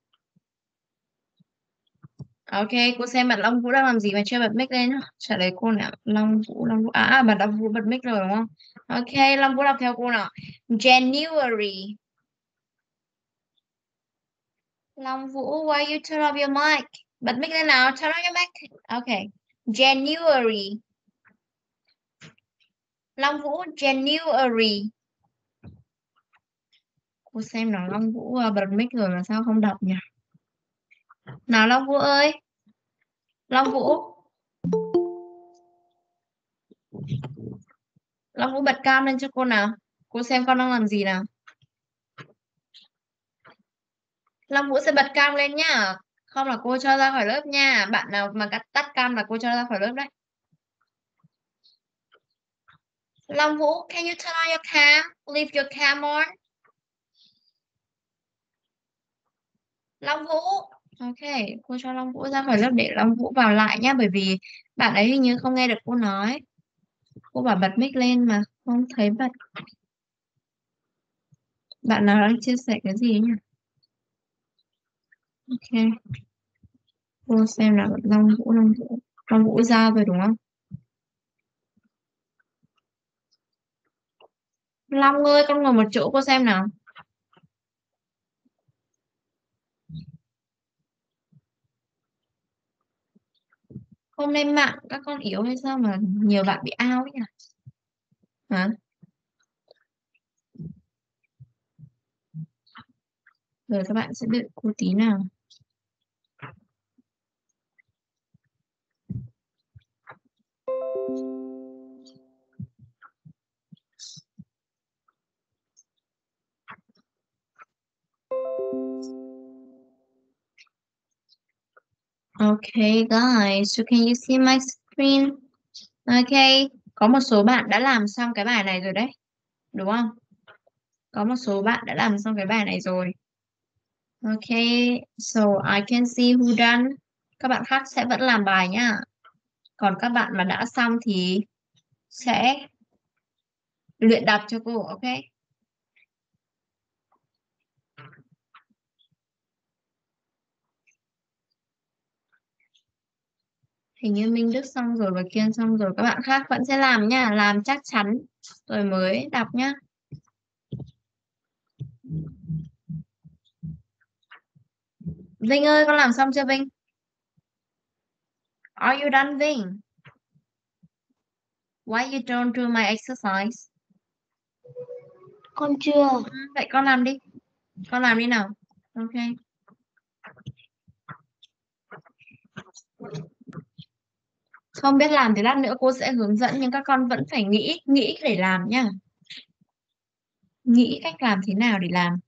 Ok, cô xem bạn Long Vũ đang làm gì mà chưa bật mic lên nhá. Trả lời cô nào. Long Vũ, Long Vũ. À, à bạn Long Vũ bật mic rồi đúng không? Ok, Long Vũ đọc theo cô nào. January. Long Vũ, why you turn off your mic? Bật mic lên nào, turn on your mic. Ok. January. Long Vũ, January. Cô xem nào, Long Vũ bật mic rồi mà sao không đọc nhỉ? Nào Long Vũ ơi. Long Vũ. Long Vũ bật cam lên cho cô nào. Cô xem con đang làm gì nào. Long Vũ sẽ bật cam lên nhá. Không là cô cho ra khỏi lớp nha. Bạn nào mà cắt tắt cam là cô cho ra khỏi lớp đấy. Long Vũ, can you turn on your cam? Leave your cam on. Long Vũ. Ok, cô cho Long Vũ ra khỏi lớp để Long Vũ vào lại nhá. Bởi vì bạn ấy hình như không nghe được cô nói. Cô bảo bật mic lên mà không thấy bật. Bạn nào đang chia sẻ cái gì nhỉ? Ok. Cô xem là Long Vũ, Long Vũ. Long Vũ ra rồi đúng không? Long ơi, con ngồi một chỗ cô xem nào. Hôm nay mạng các con yếu hay sao mà nhiều bạn bị out ấy nhỉ? Hả? Rồi các bạn sẽ đợi cô tí nào. Okay guys, so can you see my screen? Okay, có một số bạn đã làm xong cái bài này rồi đấy. Đúng không? Có một số bạn đã làm xong cái bài này rồi. Okay, so I can see who done. Các bạn khác sẽ vẫn làm bài nhá. Còn các bạn mà đã xong thì sẽ luyện đọc cho cô, ok? Hình như Minh Đức xong rồi và Kiên xong rồi. Các bạn khác vẫn sẽ làm nhá. Làm chắc chắn rồi mới đọc nhá. Vinh ơi, con làm xong chưa Vinh? Are you done Vinh? Why you don't do my exercise? Con chưa. Ừ, vậy con làm đi. Con làm đi nào. Ok. Không biết làm thì lát nữa cô sẽ hướng dẫn, nhưng các con vẫn phải nghĩ nghĩ để làm nhá. Nghĩ cách làm thế nào để làm.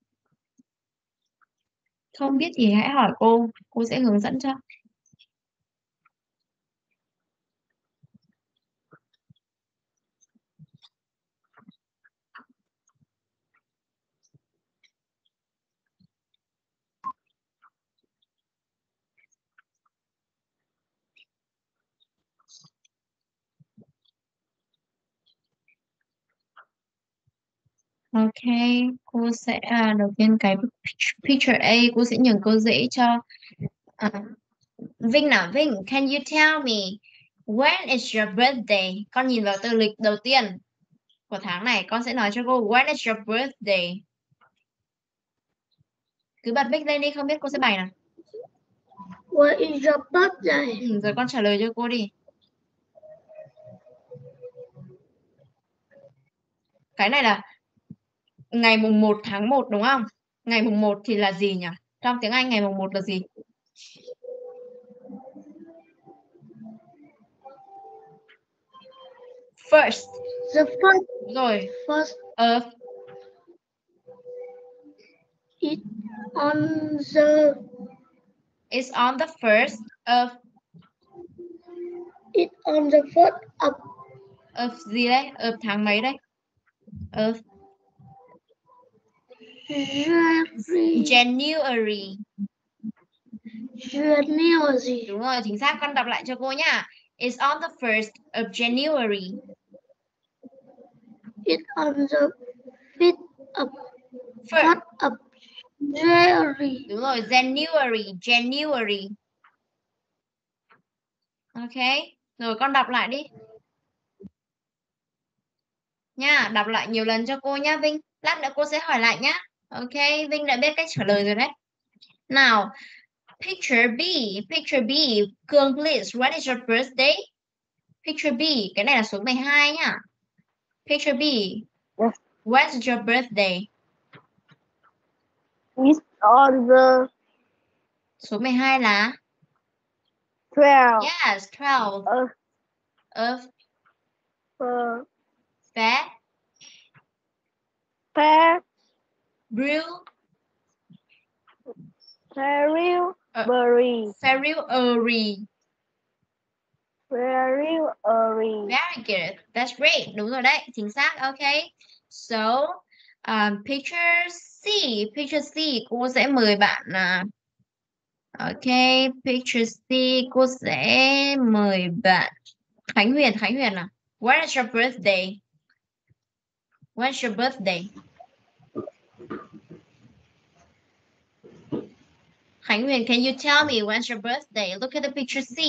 Không biết thì hãy hỏi cô, cô sẽ hướng dẫn cho. Ok, cô sẽ à, đầu tiên cái picture A cô sẽ nhường cô dễ cho à, Vinh nào. Vinh, can you tell me when is your birthday? Con nhìn vào tờ lịch đầu tiên của tháng này, con sẽ nói cho cô when is your birthday. Cứ bật mic lên đi, không biết cô sẽ bày nào. What is your birthday? Ừ, rồi con trả lời cho cô đi. Cái này là ngày mùng một tháng một đúng không? Ngày mùng một thì là gì nhỉ? Trong tiếng Anh ngày mùng một là gì? First. The first, Đúng rồi. first Of. is on the It's on the first of. It's on the first of Of gì đấy? Of tháng mấy đấy? Of January. January. January. Đúng rồi, chính xác. Con đọc lại cho cô nhá. It's on the first of January. It's on the fifth of First. fourth of January. Đúng rồi, January, January. Ok. Rồi con đọc lại đi. Nha, đọc lại nhiều lần cho cô nhá Vinh. Lát nữa cô sẽ hỏi lại nhá. Ok, Vinh đã biết cách trả lời rồi đấy. Nào, picture B, picture B. Cương, please, when is your birthday? Picture B, cái này là số mười hai nhá. Picture B, Yes. when is your birthday? It's on the Số mười hai là? twelve Yes, twelve. of Of uh, Feb. February. February. February. February. February. Very good. That's great. Đúng rồi đấy. Chính xác. Okay. So, um, picture C. Picture C. Cô sẽ mời bạn là... Okay. Picture C. Cô sẽ mời bạn Khánh Huyền. Khánh Huyền nào. When is your birthday? When's your birthday? Khánh Huyền, can you tell me when's your birthday? Look at the picture C.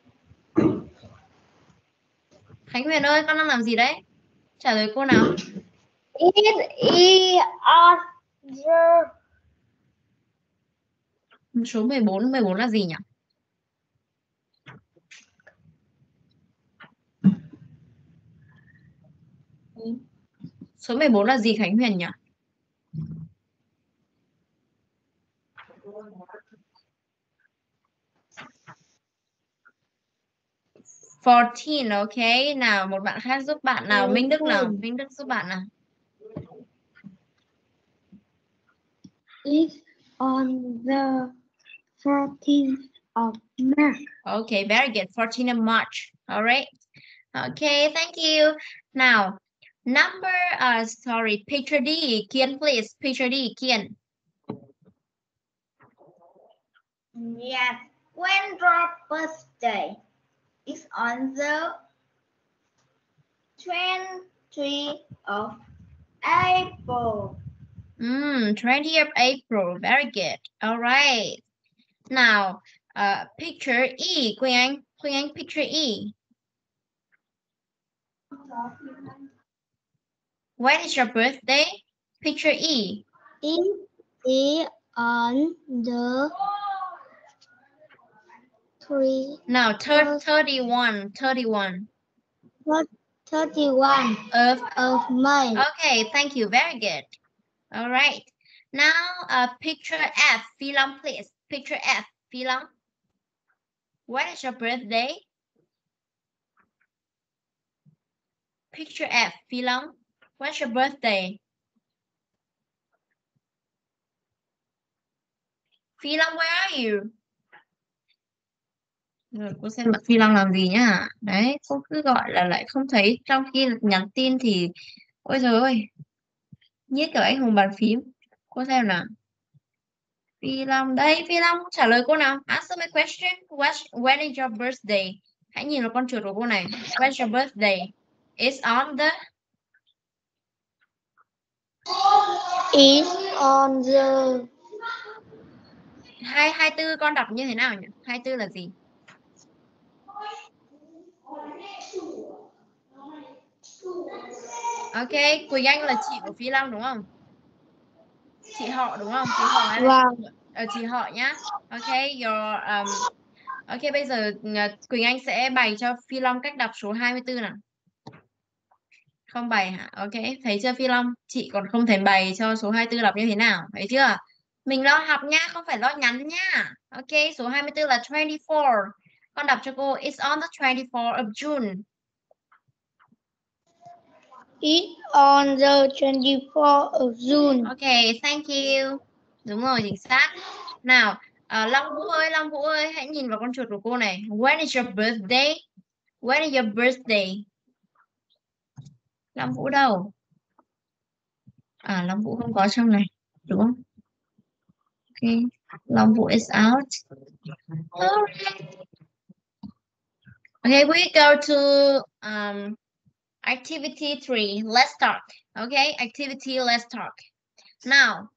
Khánh Huyền ơi, con đang làm gì đấy? Trả lời cô nào. It is on the Số mười bốn, mười bốn là gì nhỉ? Số mười bốn là gì Khánh Huyền nhỉ? fourteen, ok. Nào, một bạn khác giúp bạn nào. Minh Đức nào. Minh Đức giúp bạn nào. It's on the fourteenth of March. Okay, very good. fourteen of March. All right. Okay, thank you. Now, number, uh, sorry, picture D. Kian, please. Picture D, Kian. Yes. When your birthday is on the twentieth of April. Mm, twentieth of April. Very good. All right. Now, uh, picture E. Quỳnh Anh. Quỳnh Anh, picture E. When is your birthday? Picture E. It is on the three Now, thir thirty-one. thirty-one. thirty-one Of, of May. okay, thank you. Very good. All right. Now, uh, picture F. Phi Long, please. Picture F. Phi Long. When is your birthday? Picture F. Phi Long. When's your birthday? Phi Long, where are you? Rồi, cô xem bạn Phi Long làm gì nhá. Đấy, cô cứ gọi là lại không thấy, trong khi nhắn tin thì ôi trời ơi, như kiểu anh hùng bàn phím. Cô xem nào. Phi Long, đây Phi Long trả lời cô nào. Answer my question. What, when is your birthday? Hãy nhìn vào con chuột của cô này. When's your birthday? It's on the Is on the hai hai tư con đọc như thế nào nhỉ? hai tư là gì? Ok, Quỳnh Anh là chị của Phi Long đúng không? Chị họ đúng không? Chị họ hay là Vâng. ờ, chị họ nhá. Ok, your um, ok, bây giờ uh, Quỳnh Anh sẽ bày cho Phi Long cách đọc số hai mươi tư nào. Không bày hả? Ok, thấy chưa Phi Long? Chị còn không thể bày cho số hai mươi tư đọc như thế nào. Thấy chưa? Mình lo học nhá, không phải lo nhắn nhá. Ok, số hai mươi tư là twenty-four. Con đọc cho cô. It's on the twenty-fourth of June. It's on the twenty-fourth of June. Ok, thank you. Đúng rồi, chính xác. Nào, uh, Long Vũ ơi, Long Vũ ơi, hãy nhìn vào con chuột của cô này. When is your birthday? When is your birthday? Long Vũ đâu? À, Long Vũ không có trong này, đúng không? Ok, Long Vũ is out. Alright. Okay, we go to um, activity three. Let's talk. Okay, activity, let's talk. Now,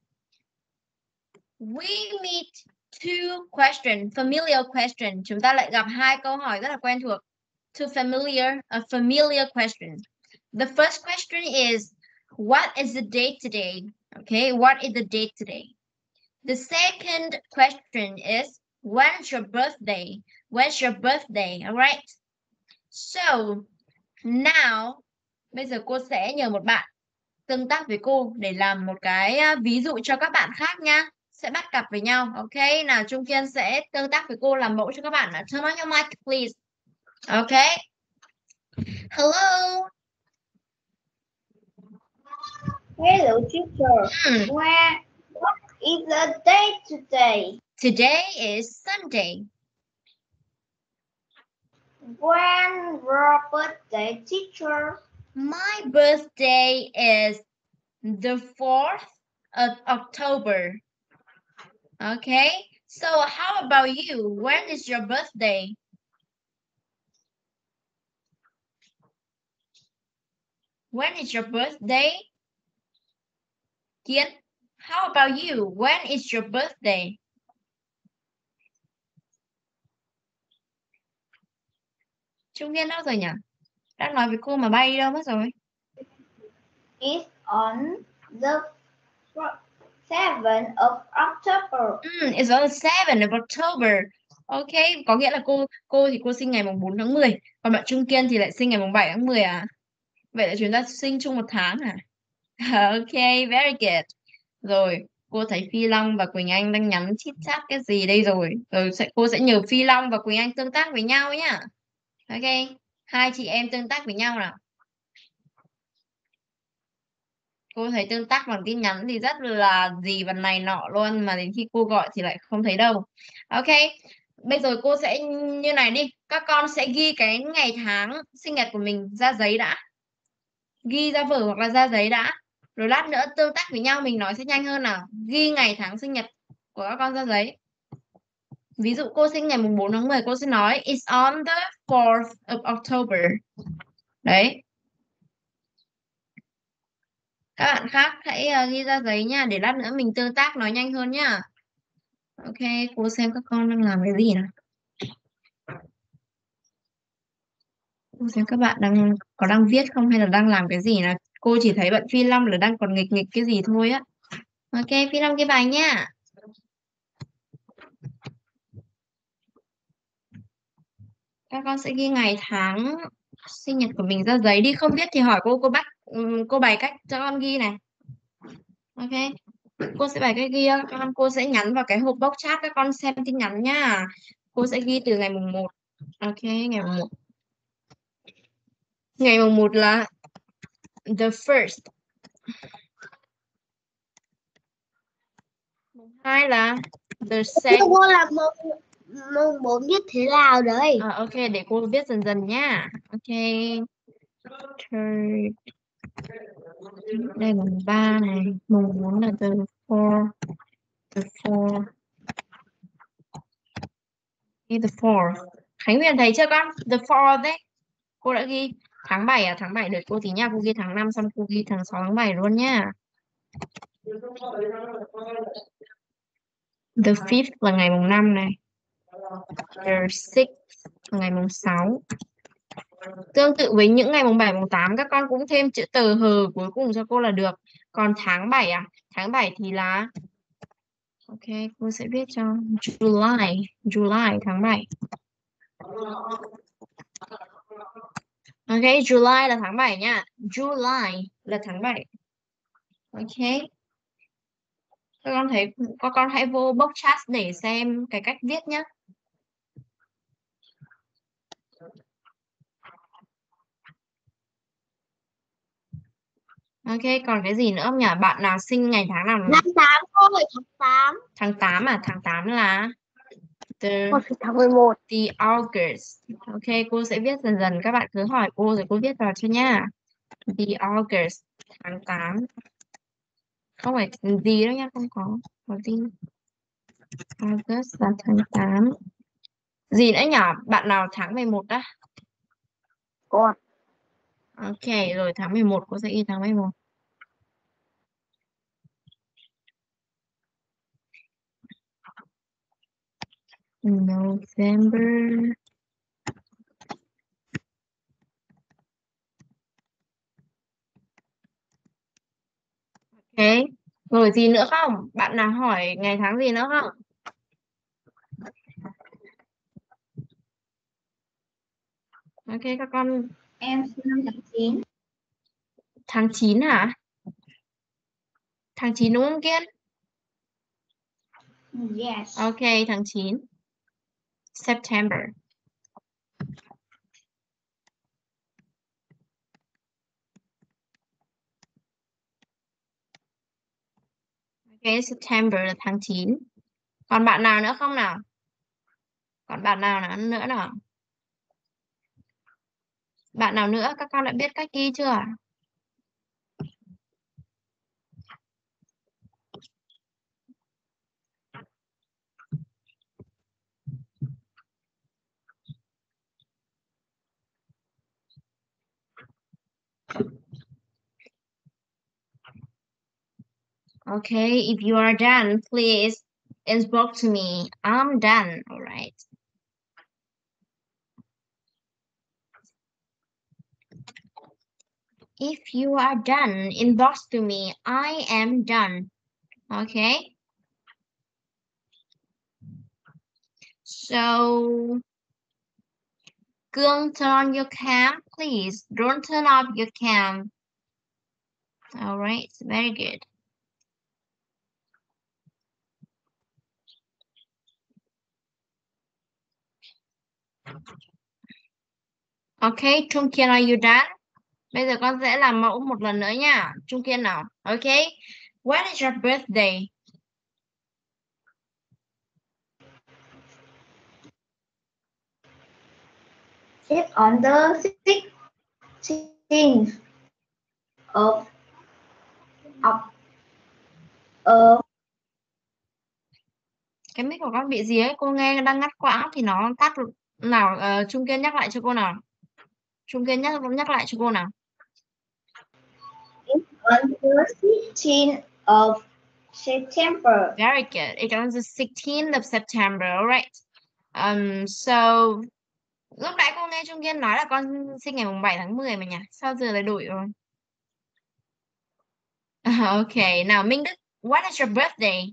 we meet two questions, familiar question. Chúng ta lại gặp hai câu hỏi rất là quen thuộc. Two familiar, a familiar question. The first question is, what is the date today? Okay, what is the date today? The second question is, when's your birthday? When's your birthday? All right. So, now, bây giờ cô sẽ nhờ một bạn tương tác với cô để làm một cái ví dụ cho các bạn khác nha. Sẽ bắt cặp với nhau. Ok, nào Trung Kiên sẽ tương tác với cô làm mẫu cho các bạn. Turn on your mic, please. Ok. Hello. Hello, teacher. Hmm. Where, what is the date today? Today is Sunday. When your birthday, teacher? My birthday is the fourth of October. Okay, so how about you? When is your birthday? When is your birthday? Kiên, how about you? When is your birthday? Trung Kiên đâu rồi nhỉ? Đang nói với cô mà bay đi đâu mất rồi? It's on the seventh of October. Mm, it's on the seventh of October. Ok, có nghĩa là cô cô thì cô sinh ngày mùng bốn tháng mười, còn bạn Trung Kiên thì lại sinh ngày mùng bảy tháng mười à? Vậy là chúng ta sinh chung một tháng à? Ok, very good. Rồi, cô thấy Phi Long và Quỳnh Anh đang nhắn chit chat cái gì đây rồi. Rồi sẽ, cô sẽ nhờ Phi Long và Quỳnh Anh tương tác với nhau nhá. Ok, hai chị em tương tác với nhau nào. Cô thấy tương tác bằng tin nhắn thì rất là gì và này nọ luôn, mà đến khi cô gọi thì lại không thấy đâu. Ok, bây giờ cô sẽ như này đi. Các con sẽ ghi cái ngày tháng sinh nhật của mình ra giấy đã. Ghi ra vở hoặc là ra giấy đã. Rồi lát nữa tương tác với nhau mình nói sẽ nhanh hơn nào. Ghi ngày tháng sinh nhật của các con ra giấy. Ví dụ cô sinh ngày mùng bốn tháng mười, cô sẽ nói It's on the fourth of October. Đấy. Các bạn khác hãy uh, ghi ra giấy nha, để lát nữa mình tương tác nói nhanh hơn nhá. Ok, cô xem các con đang làm cái gì nào. Cô xem các bạn đang có đang viết không hay là đang làm cái gì nào. Cô chỉ thấy bạn Phi Long là đang còn nghịch nghịch cái gì thôi á. Ok, Phi Long ghi bài nha. Các con sẽ ghi ngày tháng sinh nhật của mình ra giấy đi. Không biết thì hỏi cô, cô bắt cô bày cách cho con ghi này. Ok, cô sẽ bày cách ghi. Các con cô sẽ nhắn vào cái hộp box chat các con xem tin nhắn nha. Cô sẽ ghi từ ngày mùng một. Ok, ngày mùng một. Ngày mùng một là the first. Mùng hai là the second. Cô là mùng mùng bốn viết thế nào đấy? À, ok, để cô viết dần dần nha. Ok. Third. Đây là mùng ba này, mùng bốn là the four. The four. Ghi the fourth. Khánh Huyền thấy chưa con? The fourth đấy. Cô đã ghi tháng bảy à? Tháng bảy đợi cô tí nha. Cô ghi tháng năm xong cô ghi tháng sáu tháng bảy luôn nha. The fifth là ngày mùng năm này. The sixth là ngày mùng sáu. Tương tự với những ngày mùng bảy, mùng tám các con cũng thêm chữ tờ hờ cuối cùng cho cô là được. Còn tháng bảy à? Tháng bảy thì là ok, cô sẽ viết cho July. July tháng bảy. Ok, July là tháng bảy nha. July là tháng bảy. Ok. Các con thấy, các con hãy vô box chat để xem cái cách viết nhé. Ok, còn cái gì nữa không nhỉ? Bạn nào sinh ngày tháng nào? Tháng tám thôi, tháng tám. Tháng tám à? Tháng tám là the, tháng mười một. the August. Ok, cô sẽ viết dần dần. Các bạn cứ hỏi cô rồi cô viết vào cho nha. The August, tháng tám. Không phải gì đâu nha, không có. Có gì. August là tháng tám. Gì nữa nhỉ? Bạn nào tháng mười một đó? Con. Ok, rồi tháng mười một, cô sẽ ghi tháng mười một. November. Ok, rồi gì nữa không? Bạn nào hỏi ngày tháng gì nữa không? Ok, các con. Em sinh năm tháng chín. Tháng chín hả? Tháng chín đúng không Kiên? Yes. Ok, tháng chín. September. Ok, September là tháng chín. Còn bạn nào nữa không nào? Còn bạn nào nữa nữa nào? Bạn nào nữa? Các con đã biết cách ghi chưa? Okay, if you are done, please inbox to me. I'm done. All right. If you are done, inbox to me. I am done. Okay. So, Cương, turn on your cam, please. Don't turn off your cam. All right, very good. Okay, Trung Kiên, are you done? Bây giờ con sẽ làm mẫu một lần nữa nha. Trung Kiên nào. Okay. When is your birthday? It's on the sixteenth of of of Cái mic của con bị gì ấy? Cô nghe đang ngắt quãng thì nó tắt. Nào, uh, Trung Kiên nhắc lại cho cô nào. Trung Kiên nhắc nhắc lại cho cô nào. on the sixteenth of September. Very good. It's on the sixteenth of September. All right. Um, so lúc nãy cô nghe Trung Kiên nói là con sinh ngày mùng bảy tháng mười mà nhỉ? Sao giờ lại đổi rồi? Okay. Nào Minh Đức, what is your birthday?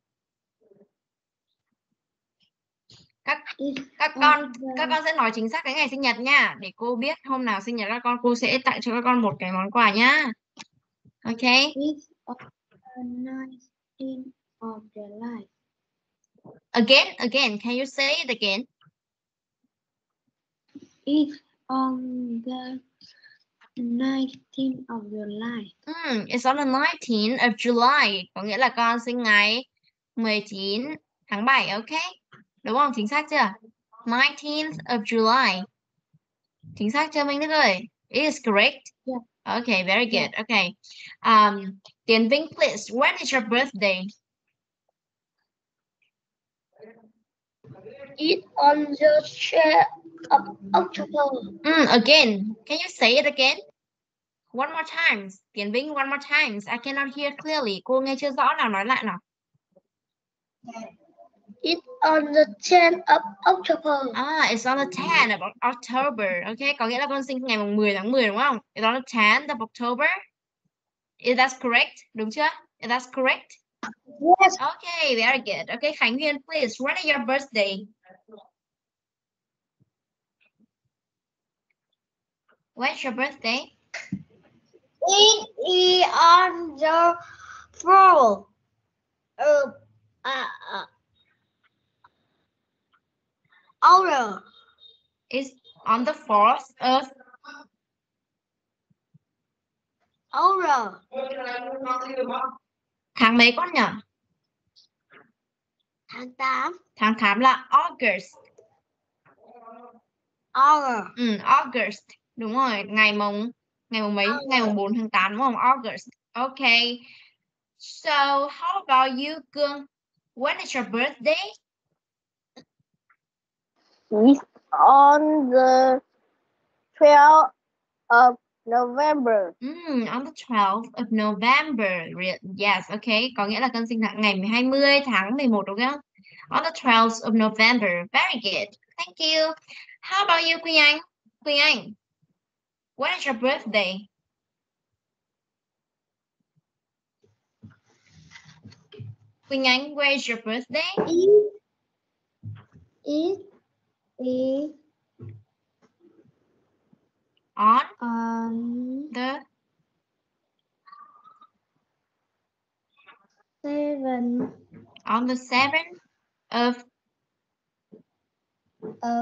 Các các con các con sẽ nói chính xác cái ngày sinh nhật nha, để cô biết hôm nào sinh nhật các con, cô sẽ tặng cho các con một cái món quà nhá. Okay. It's on the nineteenth of July. Again, again, can you say it again? It's on the nineteenth of July. Hmm, it's on the nineteenth of July, có nghĩa là con sinh ngày mười chín tháng bảy, okay? Đúng không? Chính xác chưa? nineteenth of July. Chính xác chưa Minh Đức ơi? It is correct. Yeah. Okay, very good. Yeah. Okay. Um, Tiền Vinh, please, when is your birthday? It's on the third of October. Mm, again, can you say it again? One more time. Tiền Vinh, one more time. I cannot hear clearly. Cô nghe chưa rõ nào, nói lại nào. It's on the tenth of October. Ah, it's on the tenth of October. Okay, có nghĩa là con sinh ngày mùng mười tháng mười đúng không? It's on the tenth of October. Is that correct? Đúng chưa? Is that correct? Yes. Okay, very good. Okay, Khánh Huyền, please. When is your birthday? When's your birthday? It is on the fourth of uh, uh, October. It's on the fourth of October. tháng mấy con nhỉ? Tháng tám. Tháng tám là August. August. Ừ, August. Đúng rồi, ngày mùng ngày mùng mấy? Ngày mùng bốn tháng tám đúng không? August. Okay. So, how about you, Cương? When is your birthday? It's on the twelfth of November. Mm, on the twelfth of November. Re- Yes, okay. Có nghĩa là con sinh tháng ngày hai mươi tháng mười một đúng không? On the twelfth of November. Very good. Thank you. How about you, Quỳnh Anh? Quỳnh Anh, when is your birthday? Quỳnh Anh, where is your birthday? It, it is On on the seven on the seventh of of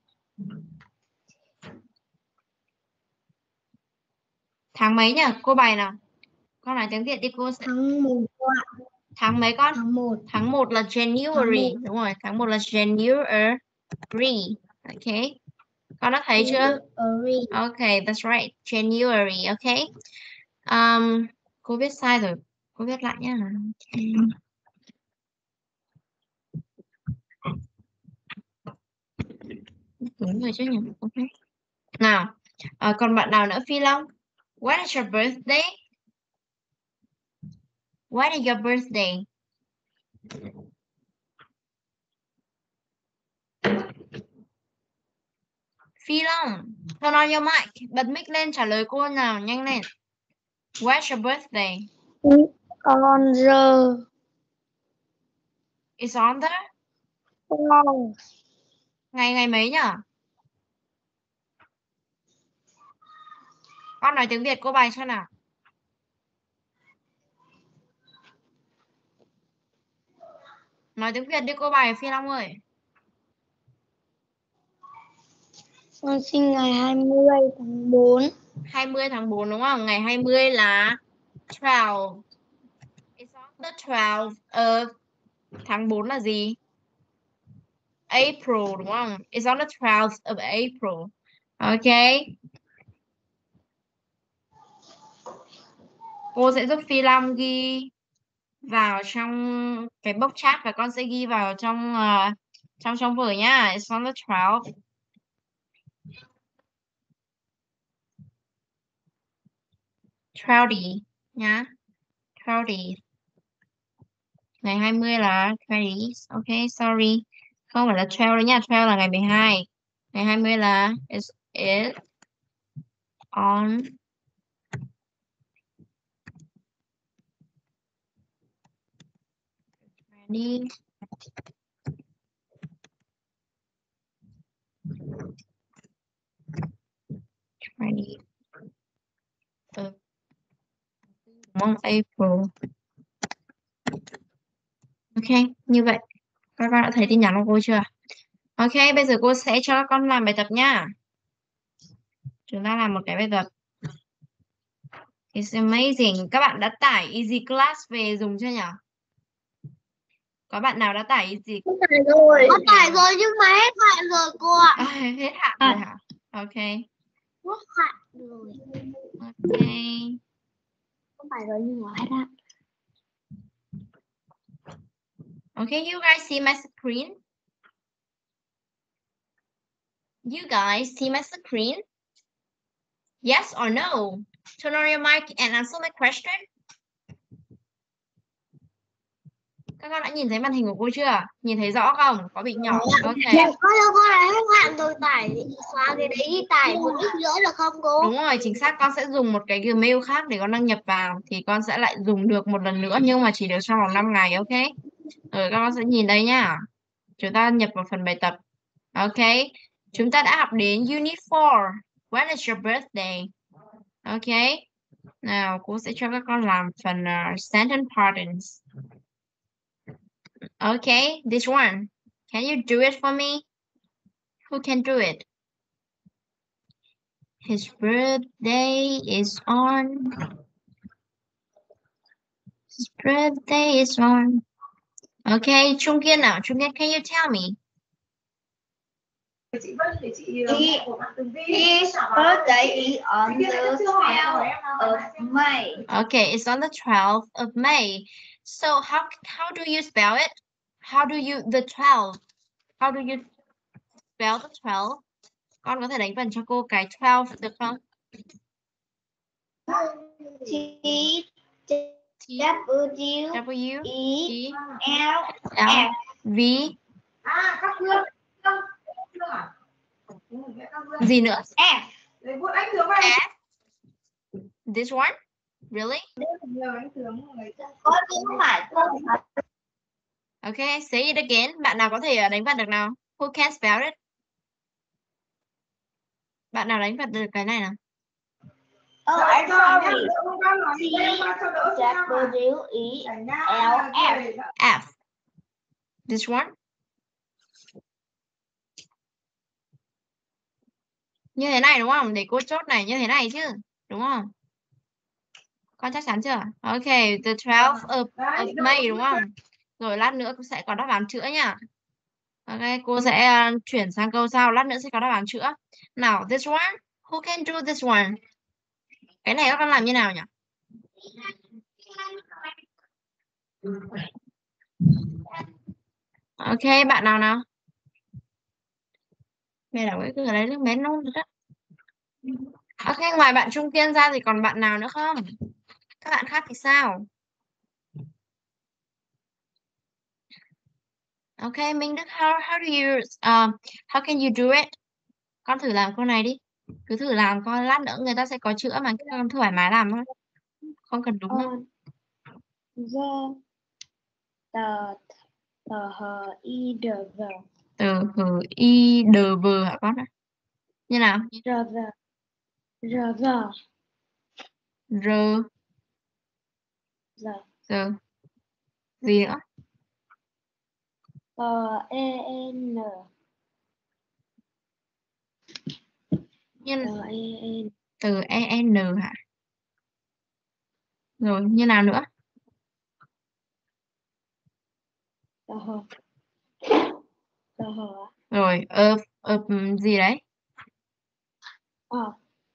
tháng mấy nhỉ? Cô bài nào? Con nói tiếng Việt đi cô sẽ. tháng một. Tháng mấy con? Tháng một. Tháng một là January. Tháng một. Đúng rồi, tháng một là January. Okay. Con đã thấy chưa? January. Okay, that's right. January, okay. Um, cô viết sai rồi. Cô viết lại nhá. Okay. Đúng rồi chứ nhỉ? Okay. Nào, à, còn bạn nào nữa Phi Long? What is your birthday? What is your birthday? Phi Long, turn on your mic. Bật mic lên trả lời cô nào, nhanh lên. Where's your birthday? On the It's on the twelfth. ngày ngày mấy nhỉ? Con nói tiếng Việt cô bài cho nào. Nói tiếng Việt đi cô bài Phi Long ơi. Con sinh ngày hai mươi tháng tư. hai mươi tháng tư đúng không? Ngày hai mươi là twelve. It's on the twelfth of tháng tư là gì? April đúng không? It's on the twelfth of April. Okay. Cô sẽ giúp Phi Long ghi vào trong cái box chat và con sẽ ghi vào trong uh, trong trong vở nhá. It's on the twelfth. twelve nhá. twelve. Ngày hai mươi là twelve. Okay, sorry. Không phải là twelve đấy nha. twelve là ngày mười hai. Ngày hai mươi là it's, it's on đi. twentieth of month April. Ok, như vậy các con đã thấy tin nhắn của cô chưa? Ok, bây giờ cô sẽ cho các con làm bài tập nhá. Chúng ta làm một cái bài tập. It's amazing. Các bạn đã tải Easy Class về dùng chưa nhỉ? Có bạn nào đã tải Easy? Có tải rồi. Có tải rồi nhưng mà hết hạn rồi cô ạ. À, hết hạn rồi hả? Ok. Hết hạn rồi. Ok. Có tải rồi nhưng mà hết hạn. Okay, you guys see my screen? You guys see my screen? Yes or no? Turn on your mic and answer my question. Các con đã nhìn thấy màn hình của cô chưa? Nhìn thấy rõ không? Có bị nhỏ? Ok. Có đâu cô đã hết hạn rồi, tải xóa cái đấy đi, tải một ít nữa được không cô? Đúng rồi, chính xác. Con sẽ dùng một cái Gmail khác để con đăng nhập vào thì con sẽ lại dùng được một lần nữa nhưng mà chỉ được trong vòng năm ngày, ok? Rồi các con sẽ nhìn đây nhá. Chúng ta nhập vào phần bài tập. Ok. Chúng ta đã học đến Unit four. When is your birthday? Ok. Nào, cô sẽ cho các con làm phần uh, sentence patterns. Okay, this one. Can you do it for me? Who can do it? His birthday is on. His birthday is on. Okay, Trung Kiên nào. Trung Kiên, can you tell me? His birthday is on the twelfth of May. Okay, it's on the twelfth of May. So how how do you spell it? How do you the twelve? How do you spell the twelve? Con có thể đánh vần cho cô cái twelve được không? T W W E E L L F V gì nữa? F. F. This one? Really? Có đúng phải không? Okay, say it again. Bạn nào có thể đánh vần được nào? Who can spell it? Bạn nào đánh vần được cái này nào? Oh, I'm sorry. T W E L F. F. This one? Như thế này đúng không? Để cô chốt này như thế này chứ. Đúng không? Con chắc chắn chưa? Okay, the twelfth of, of May đúng không? Rồi lát nữa cô sẽ có đáp án chữa nha. Ok, cô sẽ uh, chuyển sang câu sau. Lát nữa sẽ có đáp án chữa. Nào, this one. Who can do this one? Cái này các con làm như nào nhỉ? Ok, bạn nào nào? Mẹ đảo cái cửa đấy nước bé nôn rồi đó. Ok, ngoài bạn Trung Kiên ra thì còn bạn nào nữa không? Các bạn khác thì sao? Ok, Minh Đức, how, how do you, um, how can you do it? Con thử làm câu này đi. Cứ thử làm coi, lát nữa người ta sẽ có chữa mà, con thoải mái làm thôi. Không cần đúng đâu. On the tờ tờ hờ i đờ vờ Từ hử y đờ vờ hả con ạ? Như nào? rờ vờ rờ vờ R giờ giờ gì nữa? tờ e n Như tờ e n từ e n hả? Rồi như nào nữa? tờ hờ tờ hờ Rồi ợp ợp gì đấy? ờ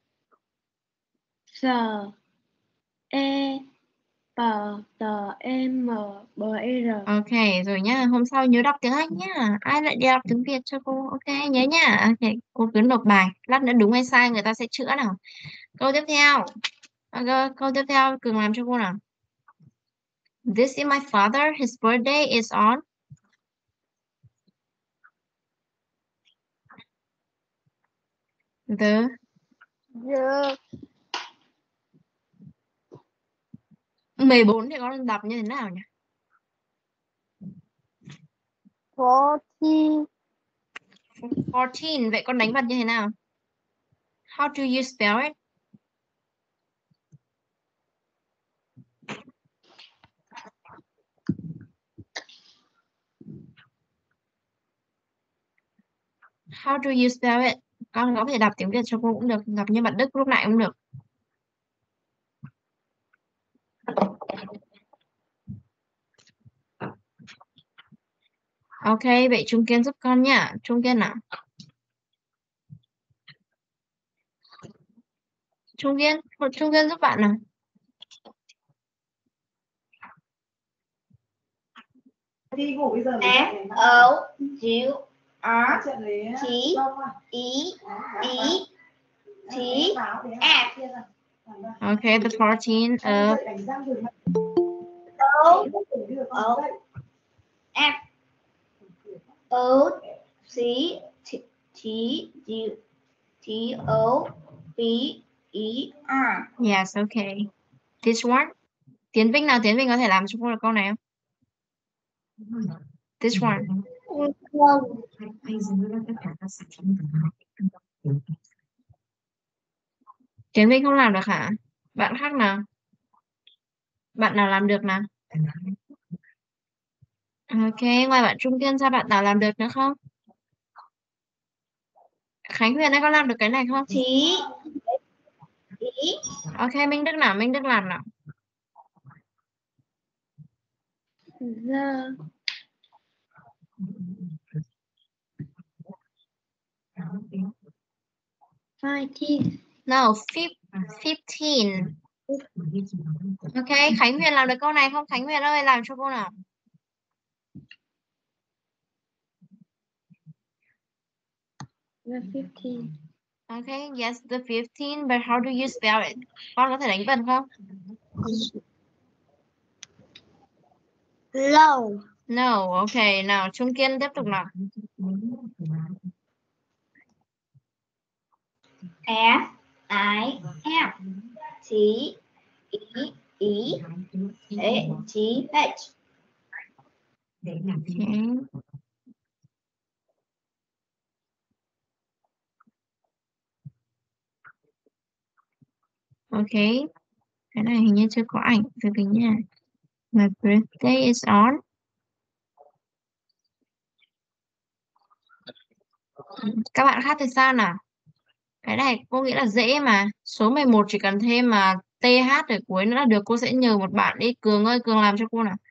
giờ e tờ tờ m b r Ok rồi nhá. Hôm sau nhớ đọc tiếng Anh nhá. Ai lại đi đọc tiếng Việt cho cô? Ok nhớ nhá. Ok, cô cứ nộp bài. Lát nữa đúng hay sai người ta sẽ chữa nào. Câu tiếp theo. À, câu tiếp theo Cường làm cho cô nào. This is my father. His birthday is on. The the mười bốn thì con đọc như thế nào nhỉ? forty fourteen. Vậy con đánh vần như thế nào? How do you spell it? How do you spell it? Con có thể đọc tiếng Việt cho cô cũng được. Đọc như bạn Đức lúc nãy cũng được. Ok, vậy Trung Kiên giúp con nhá. Trung Kiên nào. Trung Kiên, Trung Kiên giúp bạn nào. Đi ngủ bây giờ F O U R T E E T F Ok, the fourteen of O O F O C T T U T O B E R. yes, okay. This one. Tiến Vinh nào, Tiến Vinh có thể làm cho cô được câu này không? This one. Không. Tiến Vinh không làm được hả? Bạn khác nào? Bạn nào làm được nào? Ok, ngoài bạn Trung Kiên ra bạn nào làm được nữa không? Khánh Huyền ấy có làm được cái này không? T E Ok, Minh Đức nào, Minh Đức làm nào. the fighting No, fifteen. Ok, Khánh Huyền làm được câu này không? Khánh Huyền ơi, làm cho cô nào. the fifteen Okay, yes, the fifteen, but how do you spell it? Con có thể đánh vần không? low No, okay, nào, Trung Kiên tiếp tục nào. F I F T E E T H. Okay. Okay, cái này hình như chưa có ảnh, từ từ nha. My birthday is on. Các bạn khác thì sao nào? Cái này cô nghĩ là dễ mà. Số mười một chỉ cần thêm mà tê hát ở cuối nữa là được. Cô sẽ nhờ một bạn đi. Cường ơi, Cường làm cho cô nào.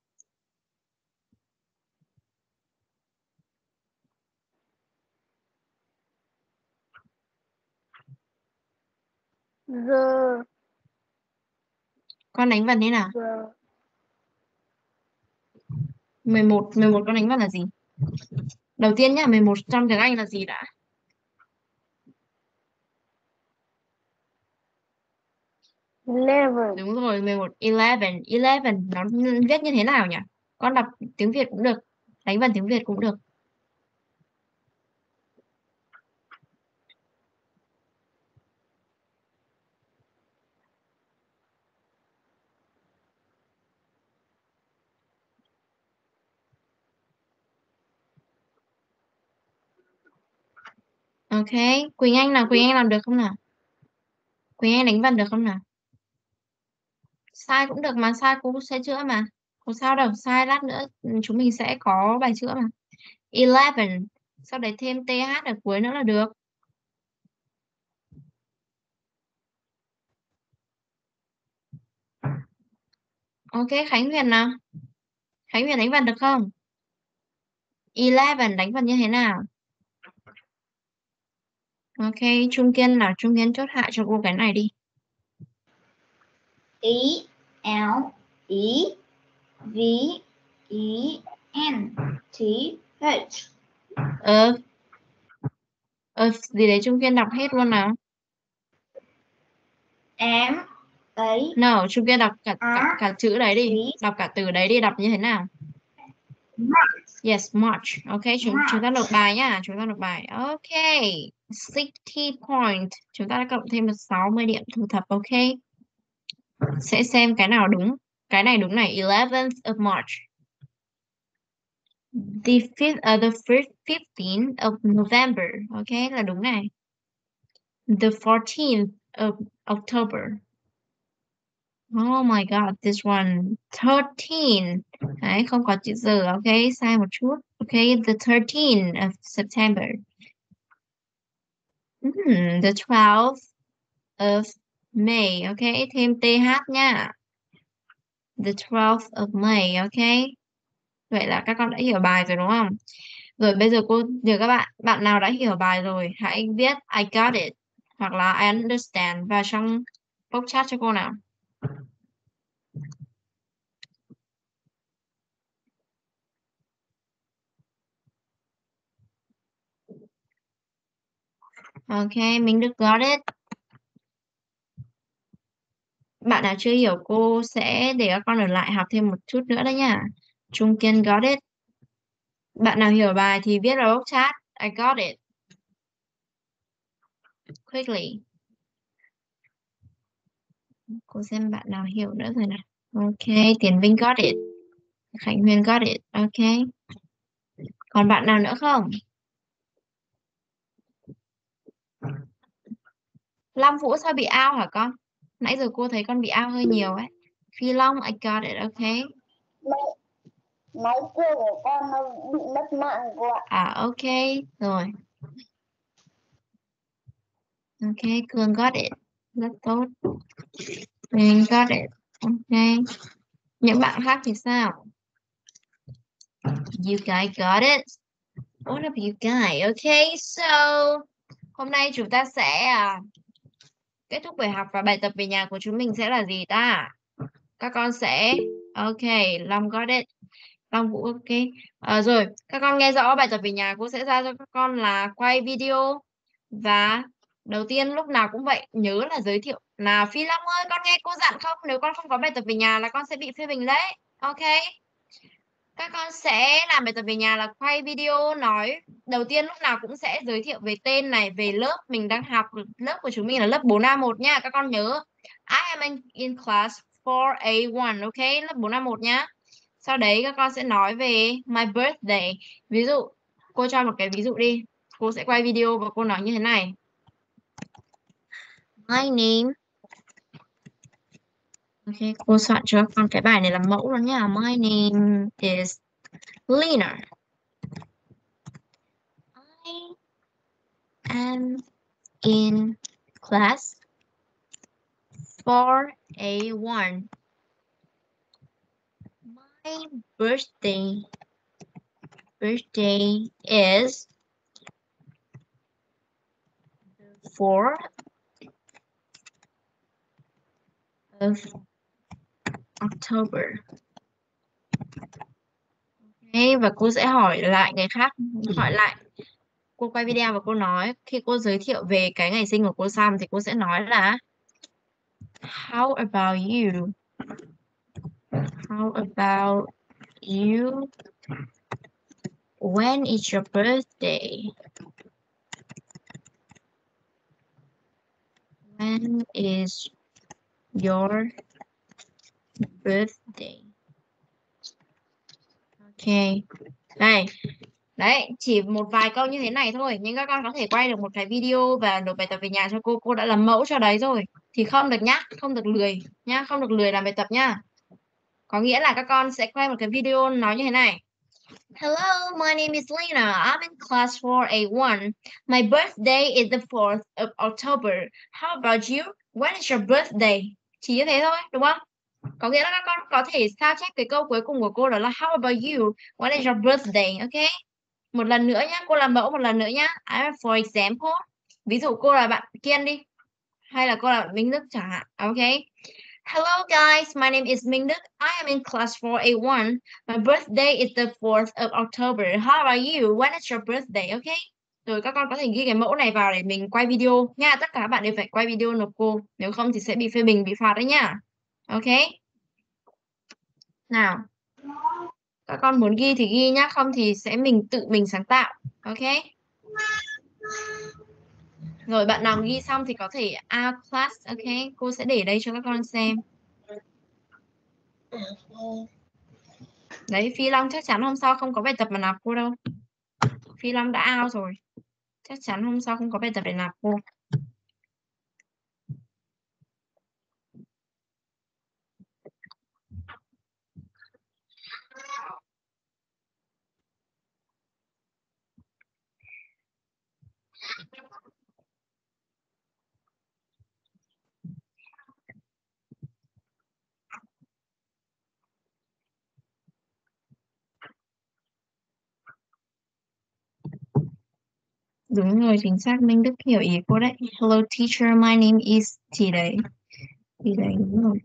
The Con đánh vần thế nào? the mười một, mười một con đánh vần là gì? Đầu tiên nhá, mười một trong tiếng Anh là gì đã? eleven. Đúng rồi, mười một, eleven, eleven nó viết như thế nào nhỉ? Con đọc tiếng Việt cũng được, đánh vần tiếng Việt cũng được. Ok, Quỳnh Anh nào, Quỳnh Anh làm được không nào? Quỳnh Anh đánh vần được không nào? Sai cũng được mà, sai cô sẽ chữa mà. Không sao đâu, sai lát nữa ừ, chúng mình sẽ có bài chữa mà. eleven, sau đấy thêm th ở cuối nữa là được. Ok, Khánh Huyền nào. Khánh Huyền đánh vần được không? eleven đánh vần như thế nào? Ok, Trung Kiên nào, Trung Kiên chốt hạ cho cô cái này đi. E L E V E N T H. Ờ, ờ gì đấy Trung Kiên đọc hết luôn nào. M A No, Trung Kiên đọc cả, cả, R cả chữ đấy đi. C Đọc cả từ đấy đi, đọc như thế nào? March. Yes, March. Ok, chúng, chúng ta nộp bài nhá. Chúng ta nộp bài. Ok, sixty point. Chúng ta đã cộng thêm được sáu mươi điểm thu thập. Ok. Sẽ xem cái nào đúng. Cái này đúng này. eleventh of March. The fifth, uh, the first fifteenth of November. Ok, là đúng này. The fourteenth of October. Oh my god, this one. thirteen. Đấy, không có chữ giờ. Ok, sai một chút. Ok, the thirteenth of September. Hmm, the twelfth of May. Ok, thêm th nha. The twelfth of May. Ok. Vậy là các con đã hiểu bài rồi đúng không? Rồi bây giờ cô nhờ các bạn, bạn nào đã hiểu bài rồi, hãy viết I got it hoặc là I understand vào trong box chat cho cô nào. Ok, mình được got it. Bạn nào chưa hiểu cô sẽ để các con ở lại học thêm một chút nữa đấy nha. Trung Kiên got it. Bạn nào hiểu bài thì viết vào box chat I got it. Quickly. Cô xem bạn nào hiểu nữa rồi nào. Ok, Tiến Vinh got it. Khánh Huyền got it. Ok. Còn bạn nào nữa không? Long Vũ sao bị out hả con? Nãy giờ cô thấy con bị out hơi nhiều ấy. Phi Long, I got it, ok. Máy, máy kia của con nó bị mất mạng cô ạ. À, ok, rồi. Ok, Cường got it. Rất tốt. Mình got it. Ok. Những bạn khác thì sao? You guys got it? What up you guys? Ok, so hôm nay chúng ta sẽ à, kết thúc buổi học và bài tập về nhà của chúng mình sẽ là gì ta? Các con sẽ ok, Long got it. Long Vũ ok. À, rồi, các con nghe rõ bài tập về nhà cô sẽ ra cho các con là quay video và đầu tiên lúc nào cũng vậy nhớ là giới thiệu là Phi Long ơi con nghe cô dặn không? Nếu con không có bài tập về nhà là con sẽ bị phê bình đấy. Ok. Các con sẽ làm bài tập về nhà là quay video nói đầu tiên lúc nào cũng sẽ giới thiệu về tên này, về lớp mình đang học, lớp của chúng mình là lớp bốn A một nha. Các con nhớ I am in, in class four A one, ok? Lớp bốn A một nhá. Sau đấy các con sẽ nói về my birthday. Ví dụ, cô cho một cái ví dụ đi. Cô sẽ quay video và cô nói như thế này. My name. Ok, cô soạn cho con cái bài này làm mẫu luôn nha. My name is Lena. I am in class four A one. My birthday birthday is four of October. Okay, và cô sẽ hỏi lại người khác, hỏi lại. Cô quay video và cô nói, khi cô giới thiệu về cái ngày sinh của cô xong thì cô sẽ nói là How about you? How about you? When is your birthday? When is your birthday? Ok. Đây. Đấy, chỉ một vài câu như thế này thôi, nhưng các con có thể quay được một cái video và nộp bài tập về nhà cho cô, cô đã làm mẫu cho đấy rồi. Thì không được nhá, không được lười nhá, không được lười làm bài tập nhá. Có nghĩa là các con sẽ quay một cái video nói như thế này. Hello, my name is Lena. I'm in class four A one. My birthday is the fourth of October. How about you? When is your birthday? Chỉ như thế thôi, đúng không? Có nghĩa là các con có thể sao chép cái câu cuối cùng của cô đó là How about you? When is your birthday? Ok? Một lần nữa nhá, cô làm mẫu một lần nữa nhá. For example, ví dụ cô là bạn Kiên đi, hay là cô là bạn Minh Đức chẳng hạn. Ok? Hello guys, my name is Minh Đức. I am in class four A one. My birthday is the fourth of October. How about you? When is your birthday? Ok? Rồi các con có thể ghi cái mẫu này vào để mình quay video nha. Tất cả các bạn đều phải quay video nộp cô. Nếu không thì sẽ bị phê bình, bị phạt đấy nhá. Ok? Nào. Các con muốn ghi thì ghi nhá, không thì sẽ mình tự mình sáng tạo. Ok? Rồi bạn nào ghi xong thì có thể out class. Ok? Cô sẽ để đây cho các con xem. Đấy, Phi Long chắc chắn hôm sau không có bài tập mà nạp cô đâu. Phi Long đã out rồi. Chắc chắn hôm sau không có bài tập để nạp cô. Đúng rồi, chính xác, Minh Đức hiểu ý cô đấy. Hello teacher, my name is thì đấy. Thì đấy, đúng rồi.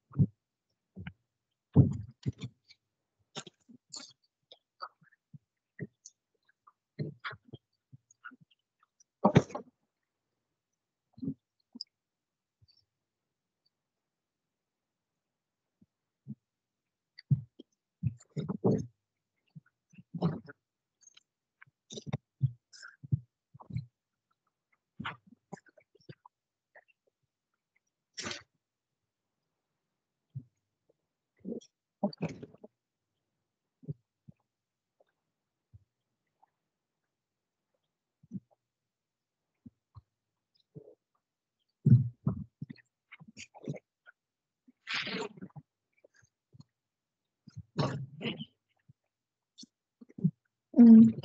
Ừ.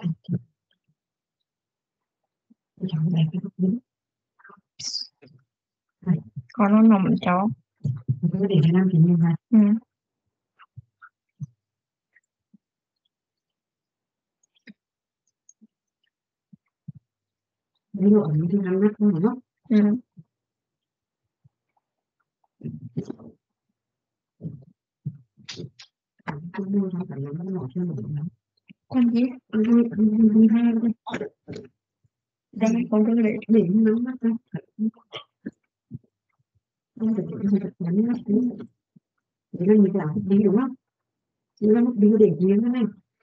Có nó nồng chó. Ừ. Ừ. Con gì? Đây, con đưa để để nó mắt ra. Không được nhấn mắt xuống. Đấy là mình làm cái đúng không? Chỉ là một điều để nhấn thế này.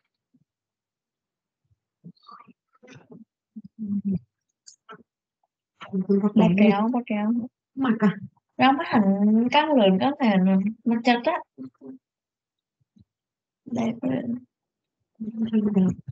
Bó kéo, bó kéo. Mặt à? Rau mắt hẳn căng lớn các này mặt chật á. Đây,